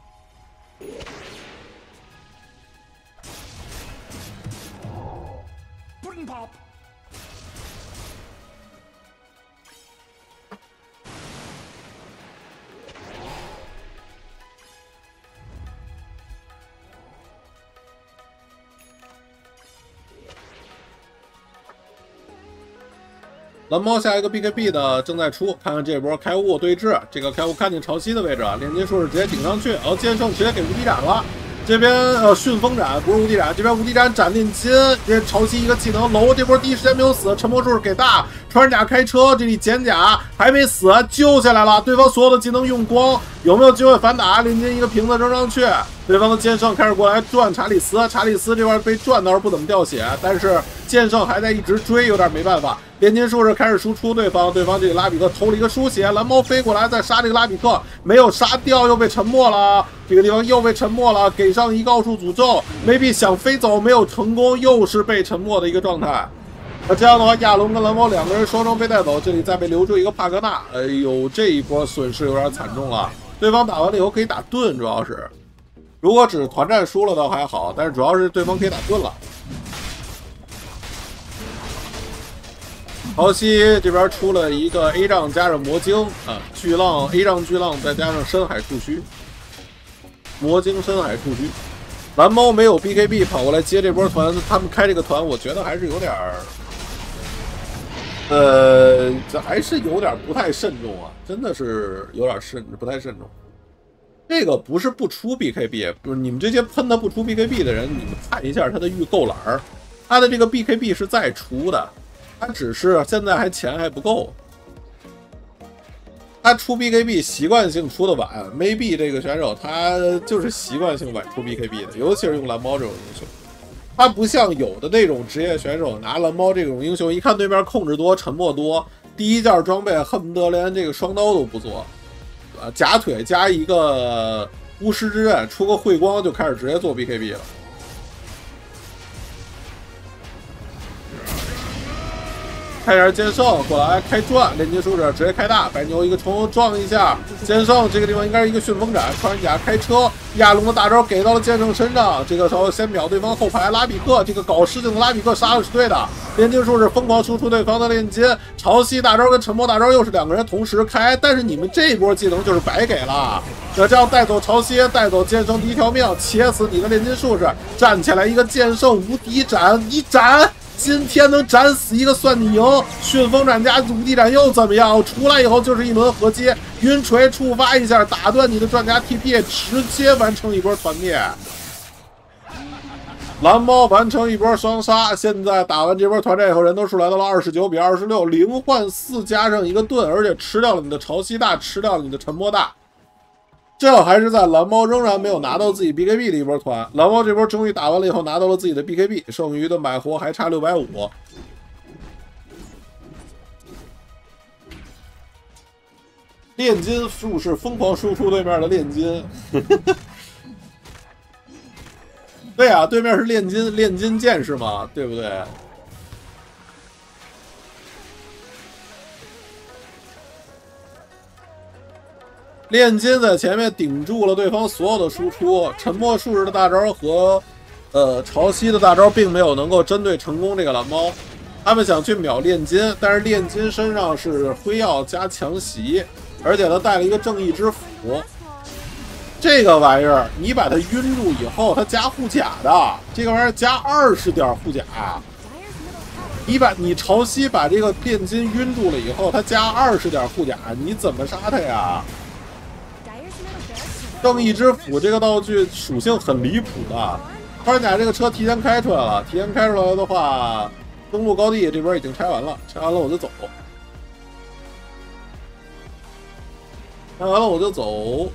蓝猫下一个 B K B 的正在出，看看这波开悟对峙，这个开悟看见潮汐的位置，炼金术士直接顶上去，然后剑圣直接给无敌斩了。这边呃旋风斩不是无敌斩，这边无敌斩斩炼金，这潮汐一个技能楼，这波第一时间没有死，沉默术士给大，穿甲开车，这里减甲还没死，救下来了，对方所有的技能用光，有没有机会反打？炼金一个瓶子扔上去，对方的剑圣开始过来转查理斯，查理斯这边被转倒是不怎么掉血，但是剑圣还在一直追，有点没办法。炼金术士开始输出对方，对方这个拉比克偷了一个输血，蓝猫飞过来再杀这个拉比克，没有杀掉，又被沉默了。这个地方又被沉默了，给上一个奥数诅咒，梅比想飞走没有成功，又是被沉默的一个状态。那这样的话，亚龙跟蓝猫两个人双双被带走，这里再被留住一个帕格纳，哎呦，这一波损失有点惨重了。对方打完了以后可以打盾，主要是如果只是团战输了倒还好，但是主要是对方可以打盾了。潮汐这边出了一个 A 杖加上魔晶啊，巨浪 A 杖巨浪再加上深海触须，魔晶深海触须。蓝猫没有 B K B 跑过来接这波团，他们开这个团，我觉得还是有点儿，呃，这还是有点不太慎重啊，真的是有点慎不太慎重。这个不是不出 B K B， 不是你们这些喷他不出 B K B 的人，你们看一下他的预购栏儿，他的这个 B K B 是在出的。他只是现在还钱还不够，他出 B K B 习惯性出的晚 ，maybe 这个选手他就是习惯性晚出 B K B 的，尤其是用蓝猫这种英雄，他不像有的那种职业选手拿蓝猫这种英雄，一看对面控制多、沉默多，第一件装备恨不得连这个双刀都不做，啊，假腿加一个巫师之刃，出个慧光就开始直接做 B K B 了。开点剑圣过来开转，炼金术士直接开大，白牛一个冲撞一下，剑圣这个地方应该是一个旋风斩，穿甲开车，亚龙的大招给到了剑圣身上，这个时候先秒对方后排拉比克，这个搞事情的拉比克杀的是对的，炼金术士疯狂输出对方的炼金，潮汐大招跟沉默大招又是两个人同时开，但是你们这波技能就是白给了，那这样带走潮汐，带走剑圣第一条命，切死你的炼金术士，站起来一个剑圣无敌斩，一斩。今天能斩死一个算你赢，旋风斩加无敌斩又怎么样？出来以后就是一轮合击，晕锤触发一下，打断你的转加 T P， 直接完成一波团灭。蓝猫完成一波双杀，现在打完这波团战以后，人头数来到了二十九比二十六，零换四加上一个盾，而且吃掉了你的潮汐大，吃掉了你的沉默大。这还是在蓝猫仍然没有拿到自己 B K B 的一波团，蓝猫这波终于打完了以后拿到了自己的 B K B， 剩余的买活还差六百五十。 炼金术士疯狂输出对面的炼金。对啊，对面是炼金炼金剑士嘛，对不对？炼金在前面顶住了对方所有的输出，沉默术士的大招和呃潮汐的大招并没有能够针对成功这个蓝猫。他们想去秒炼金，但是炼金身上是辉耀加强袭，而且他带了一个正义之斧。这个玩意儿你把它晕住以后，它加护甲的，这个玩意儿加二十点护甲。你把你潮汐把这个炼金晕住了以后，它加二十点护甲，你怎么杀它呀？正义之斧这个道具属性很离谱的，穿甲这个车提前开出来了，提前开出来的话，登陆高地这边已经拆完了，拆完了我就走，拆完了我就走。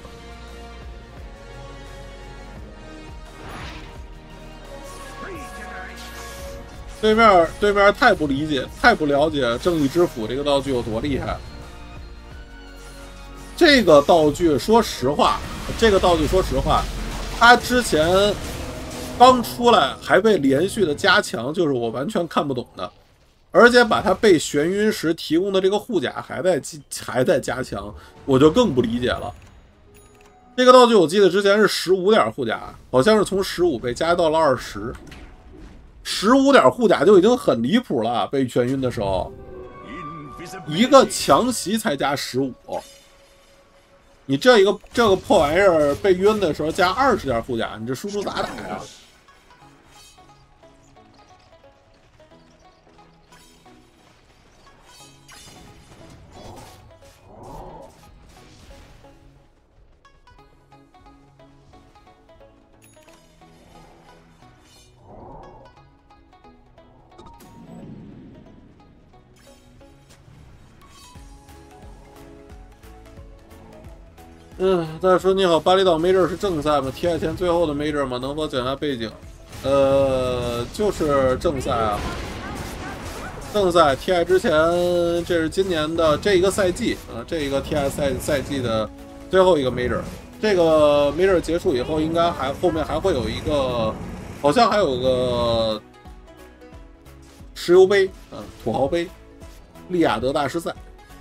对面对面太不理解，太不了解正义之斧这个道具有多厉害。这个道具，说实话，这个道具说实话，它之前刚出来还被连续的加强，就是我完全看不懂的。而且把它被眩晕时提供的这个护甲还在还在加强，我就更不理解了。这个道具我记得之前是十五点护甲，好像是从十五被加到了二十。十五点护甲就已经很离谱了，被眩晕的时候，一个强袭才加十五，你这一个这个破玩意儿被晕的时候加二十点护甲，你这输出咋打呀？嗯，大家说你好，巴厘岛 Major 是正赛吗 ？T I 前最后的 Major 吗？能否讲下背景？呃，就是正赛啊，正赛 T I 之前，这是今年的这一个赛季啊、呃，这一个 T I 赛赛季的最后一个 Major。这个 Major 结束以后，应该还后面还会有一个，好像还有个石油杯啊、呃，土豪杯，利雅得大师赛。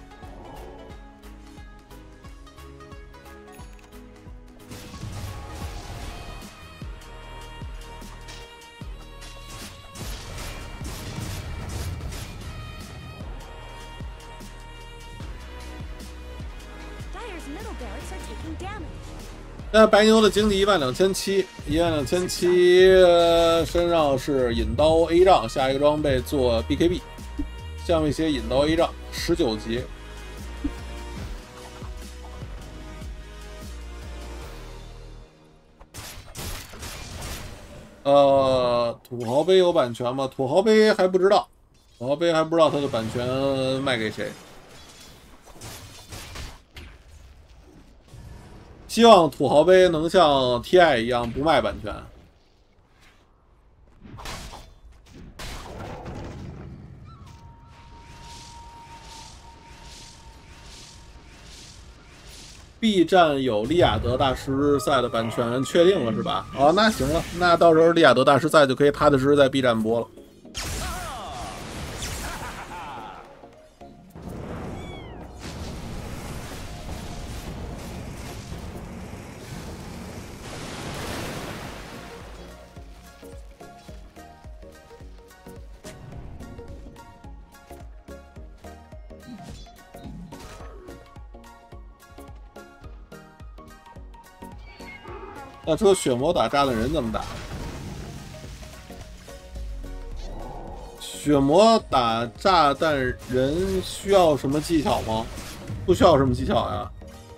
现在白牛的经济一万两千七，一万两千七，身上是引刀 A 杖，下一个装备做 B K B， 下面一些引刀 A 杖，十九级。呃，土豪杯有版权吗？土豪杯还不知道，土豪杯还不知道它的版权卖给谁。希望土豪杯能像 T I 一样不卖版权。B 站有利雅得大师赛的版权确定了是吧？哦，那行了，那到时候利雅得大师赛就可以踏踏实实在 B 站播了。那说血魔打炸弹人怎么打？血魔打炸弹人需要什么技巧吗？不需要什么技巧呀。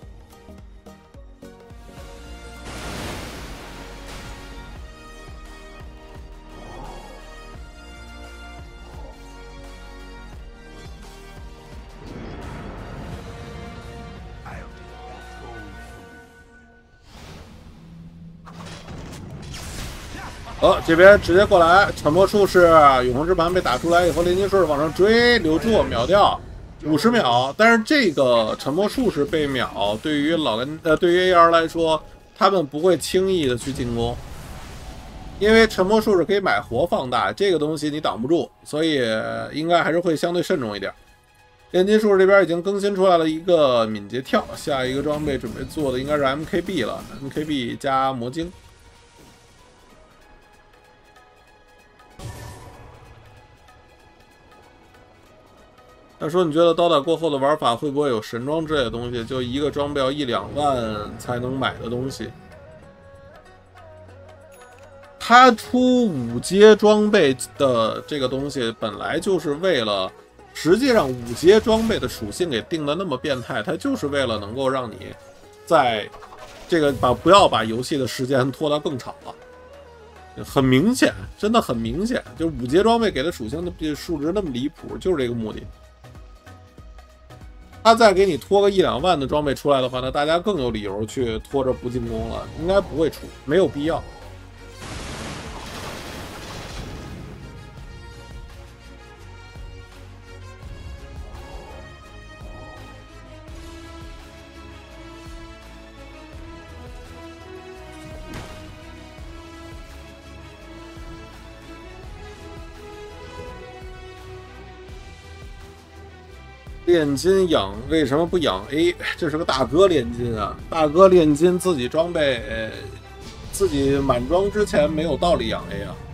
哦，这边直接过来，沉默术士永恒之盘被打出来以后，炼金术士往上追，留住秒掉。 五十秒，但是这个沉默术士被秒，对于老跟呃对于 A R 来说，他们不会轻易的去进攻，因为沉默术士可以买活放大，这个东西你挡不住，所以应该还是会相对慎重一点。炼金术士这边已经更新出来了一个敏捷跳，下一个装备准备做的应该是 M K B 了 ，M K B 加魔晶。他说：“你觉得刀塔过后的玩法会不会有神装之类的东西？就一个装备要一两万才能买的东西？他出五阶装备的这个东西，本来就是为了，实际上五阶装备的属性给定的那么变态，它就是为了能够让你在这个把不要把游戏的时间拖到更长了。很明显，真的很明显，就五阶装备给的属性的数值那么离谱，就是这个目的。”他再给你拖个一两万的装备出来的话，那大家更有理由去拖着不进攻了，应该不会出，没有必要。炼金养为什么不养 A？ 这是个大哥炼金啊！大哥炼金自己装备，呃、自己满装之前没有道理养 A 啊。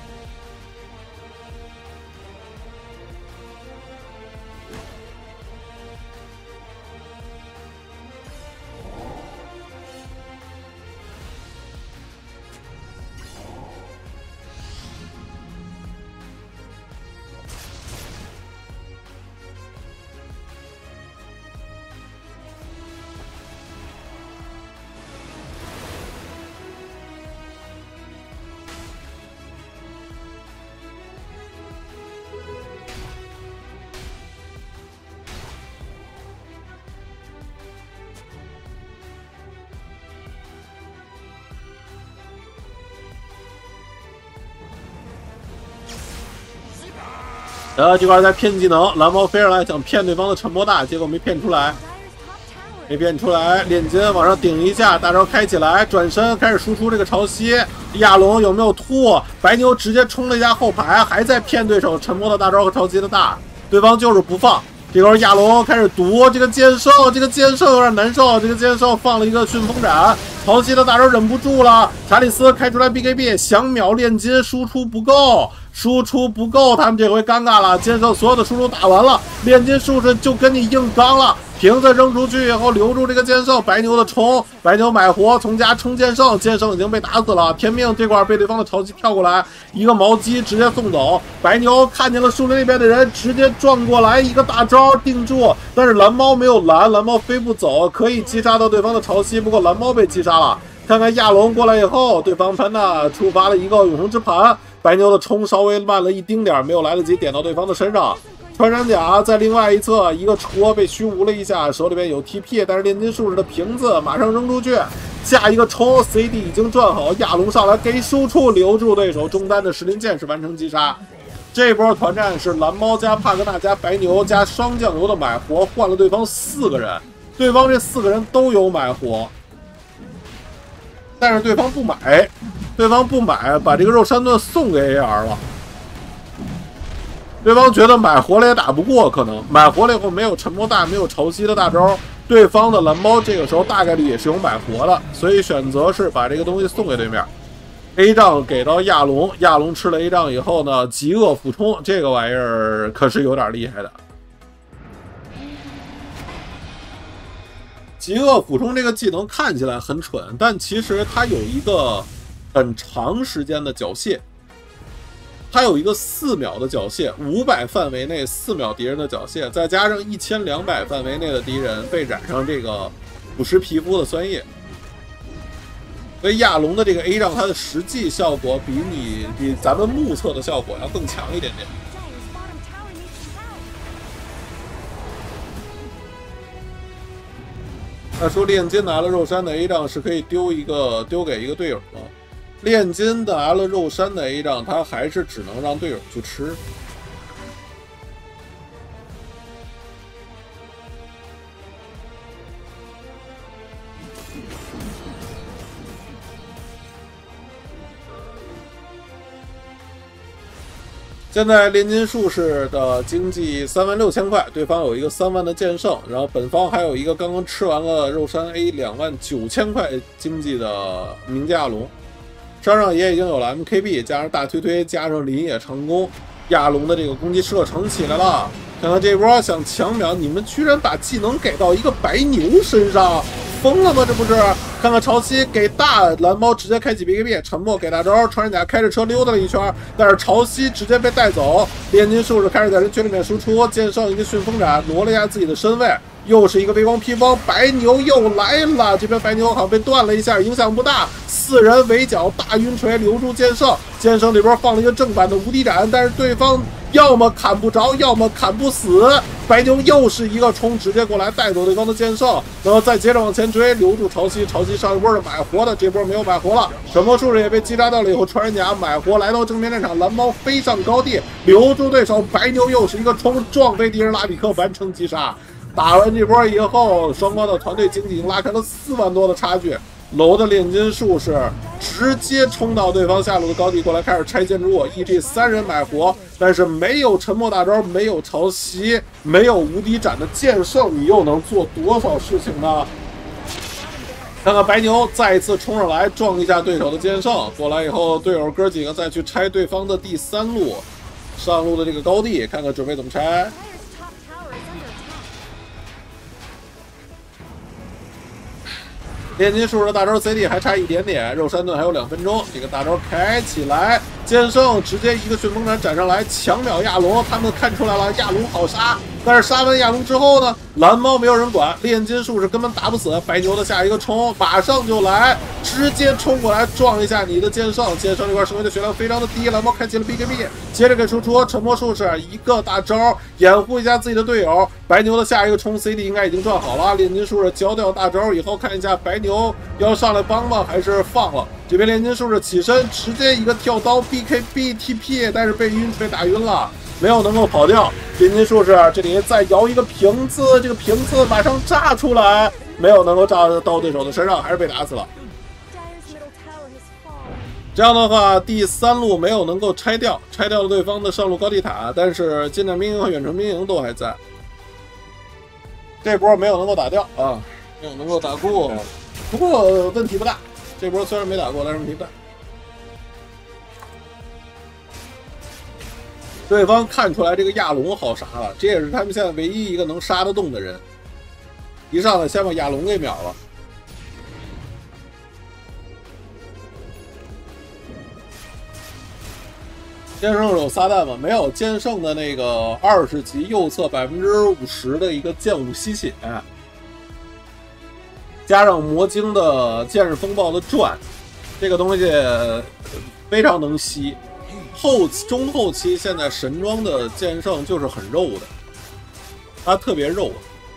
然后这块在骗技能，蓝猫飞上来想骗对方的沉默大，结果没骗出来，没骗出来。炼金往上顶一下，大招开起来，转身开始输出这个潮汐。亚龙有没有突？白牛直接冲了一下后排，还在骗对手沉默的大招和潮汐的大，对方就是不放。这会儿亚龙开始毒这个剑兽，这个剑兽有点难受，这个剑兽放了一个旋风斩，潮汐的大招忍不住了，查理斯开出来 B K B， 想秒炼金，输出不够。输出不够，他们这回尴尬了。剑兽所有的输出打完了，炼金术士就跟你硬刚了。瓶子扔出去以后留住这个剑兽，白牛的冲，白牛买活从家冲剑圣，剑圣已经被打死了。天命这块被对方的潮汐跳过来，一个毛击直接送走。白牛看见了树林那边的人，直接撞过来一个大招定住，但是蓝猫没有拦，蓝猫飞不走，可以击杀到对方的潮汐，不过蓝猫被击杀了。看看亚龙过来以后，对方潘娜触发了一个永恒之盘。白牛的冲稍微慢了一丁点，没有来得及点到对方的身上。穿山甲在另外一侧，一个戳被虚无了一下，手里边有 T P， 但是炼金术士的瓶子马上扔出去，下一个冲 C D 已经转好，亚龙上来给输出留住对手，中单的石林剑士完成击杀。这波团战是蓝猫加帕格纳加白牛加双酱油的买活换了对方四个人，对方这四个人都有买活，但是对方不买。对方不买，把这个肉山盾送给 A R 了。对方觉得买活了也打不过，可能买活了以后没有沉默大，没有潮汐的大招，对方的蓝猫这个时候大概率也是有买活的，所以选择是把这个东西送给对面。A 杖给到亚龙，亚龙吃了 A 杖以后呢，极恶俯冲这个玩意儿可是有点厉害的。极恶俯冲这个技能看起来很蠢，但其实它有一个很长时间的缴械，它有一个四秒的缴械，五百范围内四秒敌人的缴械，再加上一千两百范围内的敌人被染上这个腐蚀皮肤的酸液，所以亚龙的这个 A 杖它的实际效果比你比咱们目测的效果要更强一点点。他说炼金拿了肉山的 A 杖是可以丢一个丢给一个队友吗？炼金拿了肉山的 A 杖，他还是只能让队友去吃。 现在炼金术士的经济三万六千块，对方有一个三万的剑圣，然后本方还有一个刚刚吃完了肉山 A 两万九千块经济的冥界亚龙，山上也已经有了 M K B， 加上大推推，加上林野成功，亚龙的这个攻击射程起来了。看看这波想抢秒，你们居然把技能给到一个白牛身上，疯了吗？这不是？看看潮汐给大蓝猫直接开启 B K B， 沉默给大招，穿山甲开着车溜达了一圈，但是潮汐直接被带走。炼金术士开始在人群里面输出，剑圣一个旋风斩挪了一下自己的身位，又是一个微光披风，白牛又来了。这边白牛好像被断了一下，影响不大。四人围剿大晕锤留住剑圣，剑圣这边放了一个正版的无敌斩，但是对方要么砍不着，要么砍不死。白牛又是一个冲，直接过来带走对方的剑圣，然后再接着往前追，留住潮汐。潮汐上一波是买活的，这波没有买活了。什么术士也被击杀掉了以后，穿山甲买活来到正面战场，蓝猫飞上高地，留住对手。白牛又是一个冲，撞飞敌人拉比克，完成击杀。打完这波以后，双方的团队经济已经拉开了四万多的差距。楼的炼金术士直接冲到对方下路的高地过来，开始拆建筑物。E G 三人买活，但是没有沉默大招，没有潮汐，没有无敌斩的剑圣，你又能做多少事情呢？看看白牛再一次冲上来撞一下对手的剑圣，过来以后，队友哥几个再去拆对方的第三路上路的这个高地，看看准备怎么拆。炼金术士的大招 C D 还差一点点，肉山盾还有两分钟，这个大招开起来，剑圣直接一个旋风斩斩上来抢秒亚龙，他们看出来了亚龙好杀，但是杀完亚龙之后呢，蓝猫没有人管，炼金术士根本打不死，白牛的下一个冲马上就来，直接冲过来撞一下你的剑圣，剑圣这块生命的血量非常的低，蓝猫开启了 B K B， 接着给输出沉默术士一个大招掩护一下自己的队友，白牛的下一个冲 C D 应该已经赚好了，炼金术士交掉大招以后，看一下白牛要上来帮吗还是放了。这边炼金术士起身直接一个跳刀 B K B T P， 但是被晕被打晕了，没有能够跑掉。炼金术士这里再摇一个瓶子，这个瓶子马上炸出来，没有能够炸到对手的身上，还是被打死了。这样的话，第三路没有能够拆掉，拆掉了对方的上路高地塔，但是近战兵营和远程兵营都还在。这波没有能够打掉啊，没有能够打过，不过问题不大。这波虽然没打过，但是问题不大。对方看出来这个亚龙好杀了，这也是他们现在唯一一个能杀得动的人。一上来先把亚龙给秒了。剑圣有撒旦吗？没有，剑圣的那个二十级右侧百分之五十的一个剑舞吸血，加上魔晶的剑士风暴的转，这个东西非常能吸。后中后期现在神装的剑圣就是很肉的，他特别肉。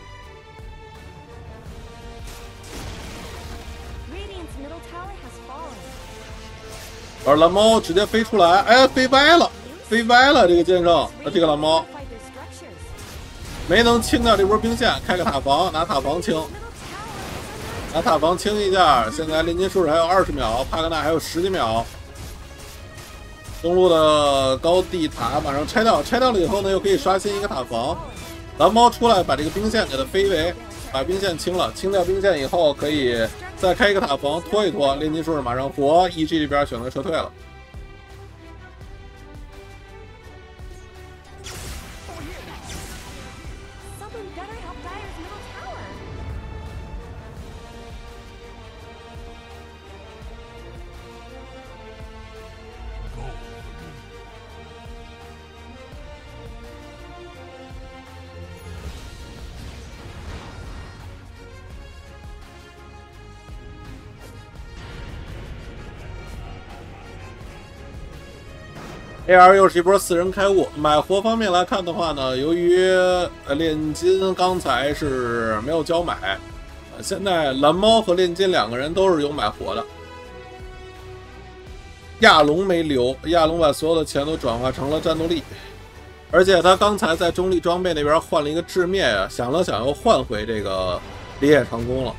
而蓝猫直接飞出来，哎，飞歪了，飞歪了！这个剑圣，这个蓝猫没能清掉这波兵线，开个塔防，拿塔防清，拿塔防清一下。现在炼金术士还有二十秒，帕格纳还有十几秒。中路的高地塔马上拆掉，拆掉了以后呢，又可以刷新一个塔防。蓝猫出来把这个兵线给它飞围，把兵线清了，清掉兵线以后可以再开一个塔防拖一拖，炼金术士马上活 ，E G 这边选择撤退了。A R 又是一波四人开雾。买活方面来看的话呢，由于呃炼金刚才是没有交买，呃、现在蓝猫和炼金两个人都是有买活的。亚龙没留，亚龙把所有的钱都转化成了战斗力，而且他刚才在中立装备那边换了一个致灭啊，想了想又换回这个林野长弓了。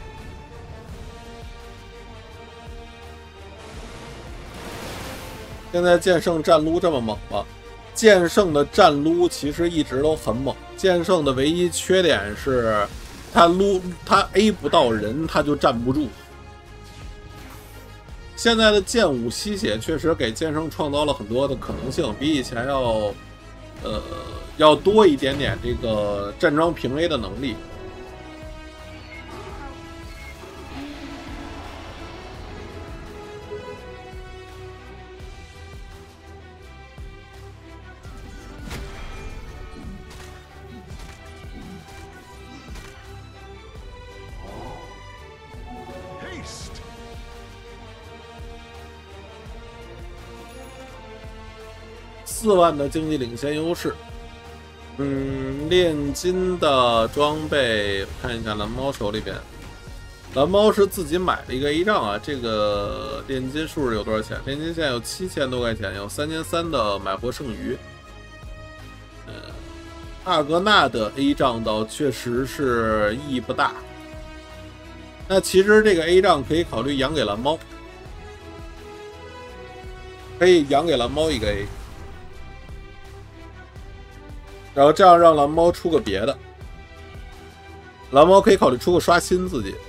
现在剑圣战撸这么猛吗？ 剑圣的战撸其实一直都很猛，剑圣的唯一缺点是，他撸他 A 不到人，他就站不住。现在的剑舞吸血确实给剑圣创造了很多的可能性，比以前要，呃，要多一点点这个站桩平 A 的能力。四万的经济领先优势。嗯，炼金的装备看一下蓝猫手里边，蓝猫是自己买了一个 A 杖啊，这个炼金数有多少钱？炼金现在有七千多块钱，有三千三的买货剩余。呃，阿格纳的 A 杖倒确实是意义不大。那其实这个 A 杖可以考虑养给蓝猫，可以养给蓝猫一个 A。然后这样让蓝猫出个别的，蓝猫可以考虑出个刷新自己。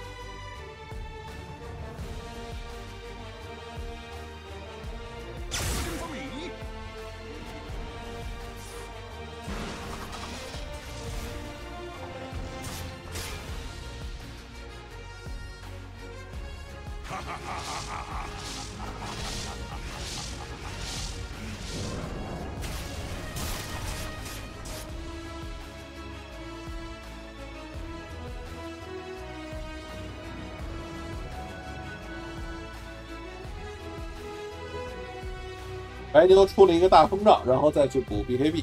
白牛出了一个大风杖，然后再去补 B K B。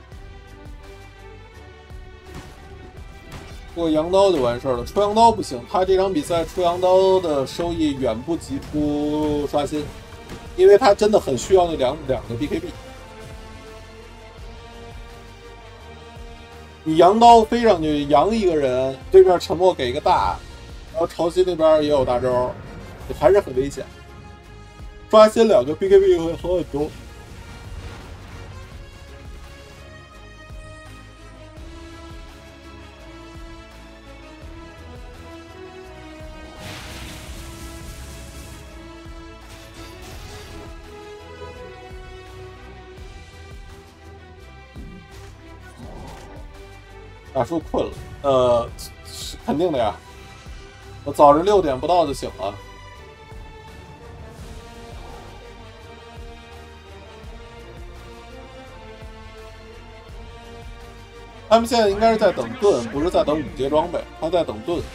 过羊刀就完事儿了，出羊刀不行，他这场比赛出羊刀的收益远不及出刷新，因为他真的很需要那两两个 B K B。你羊刀飞上去扬一个人，对面沉默给一个大，然后潮汐那边也有大招，还是很危险。刷新两个 B K B 会好很多。大叔困了，呃，肯定的呀，我早上六点不到就醒了。他们现在应该是在等盾，不是在等五阶装备，他在等盾。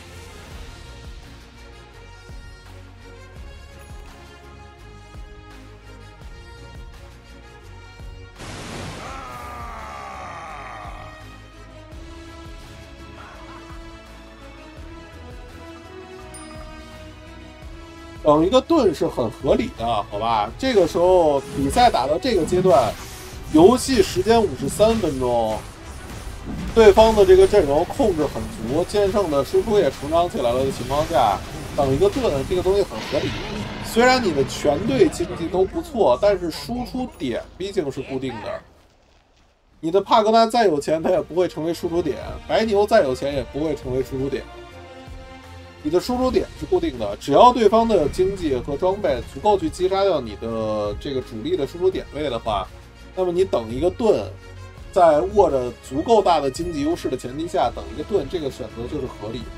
等一个盾是很合理的，好吧？这个时候比赛打到这个阶段，游戏时间五十三分钟，对方的这个阵容控制很足，剑圣的输出也成长起来了的情况下，等一个盾这个东西很合理。虽然你的全队经济都不错，但是输出点毕竟是固定的。你的帕格纳再有钱，他也不会成为输出点；白牛再有钱，也不会成为输出点。你的输出点是固定的，只要对方的经济和装备足够去击杀掉你的这个主力的输出点位的话，那么你等一个盾，在握着足够大的经济优势的前提下，等一个盾，这个选择就是合理的。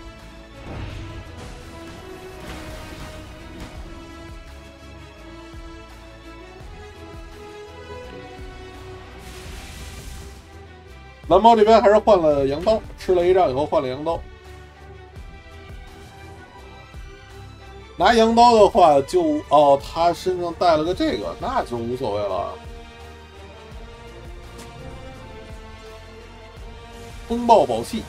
蓝猫这边还是换了羊刀，吃了一仗以后换了羊刀。拿羊刀的话就，哦，他身上带了个这个，那就无所谓了。风暴宝器。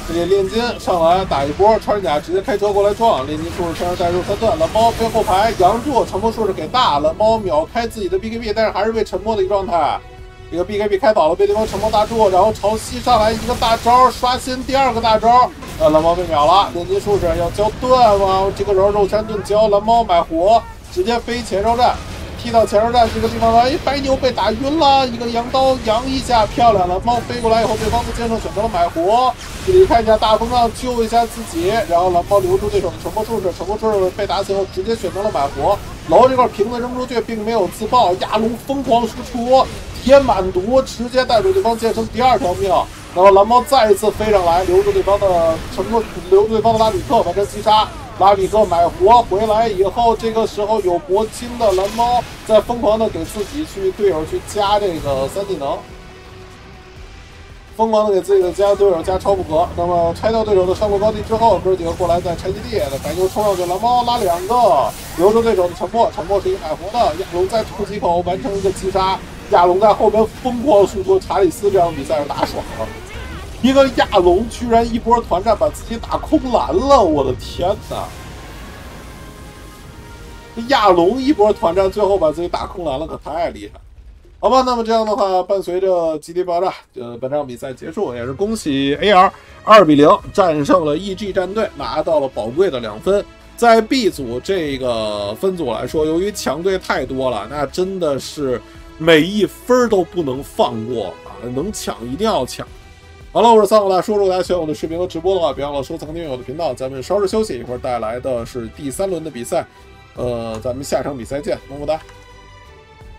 这炼金上来打一波，穿甲直接开车过来撞，炼金术士身上带入三段，蓝猫背后排扬住，沉默术士给大，蓝猫秒开自己的 B K B， 但是还是被沉默的一个状态。这个 B K B 开倒了，被对方沉默大住，然后朝西上来一个大招，刷新第二个大招，呃，蓝猫被秒了。炼金术士要交盾吗？这个时候肉山盾交，蓝猫买活，直接飞前哨站。踢到前哨站这个地方了，哎，白牛被打晕了，一个羊刀扬一下，漂亮了。猫飞过来以后，对方的剑圣选择了买活，这里看一下大风浪救一下自己，然后蓝猫留住对手的沉默术士，沉默术士被打死后直接选择了买活。楼这块瓶子扔出去，并没有自爆，亚龙疯狂输出，天满毒，直接带走对方剑圣第二条命。然后蓝猫再一次飞上来，留住对方的沉默，留住对方的拉比克，完成击杀。拉比克买活回来以后，这个时候有铂金的蓝猫在疯狂的给自己去队友去加这个三技能，疯狂的给自己的加队友加超不可。那么拆掉对手的上过高地之后，哥几个过来再拆基地，白牛冲上去，蓝猫拉两个，留住对手的沉默，沉默是一个买活的，亚龙再吐几口完成一个击杀。亚龙在后边疯狂输出，查理斯这场比赛是打爽了。一个亚龙居然一波团战把自己打空蓝了，我的天哪！亚龙一波团战最后把自己打空蓝了，可太厉害！好吧，那么这样的话，伴随着基地爆炸，呃，本场比赛结束，也是恭喜 A R 二比零战胜了 E G 战队，拿到了宝贵的两分。在 B 组这个分组来说，由于强队太多了，那真的是每一分都不能放过啊，能抢一定要抢。好了，我是三好大叔，如果大家喜欢我的视频和直播的话，别忘了收藏订阅我的频道。咱们稍事休息，一会儿带来的是第三轮的比赛，呃，咱们下场比赛见，么么哒。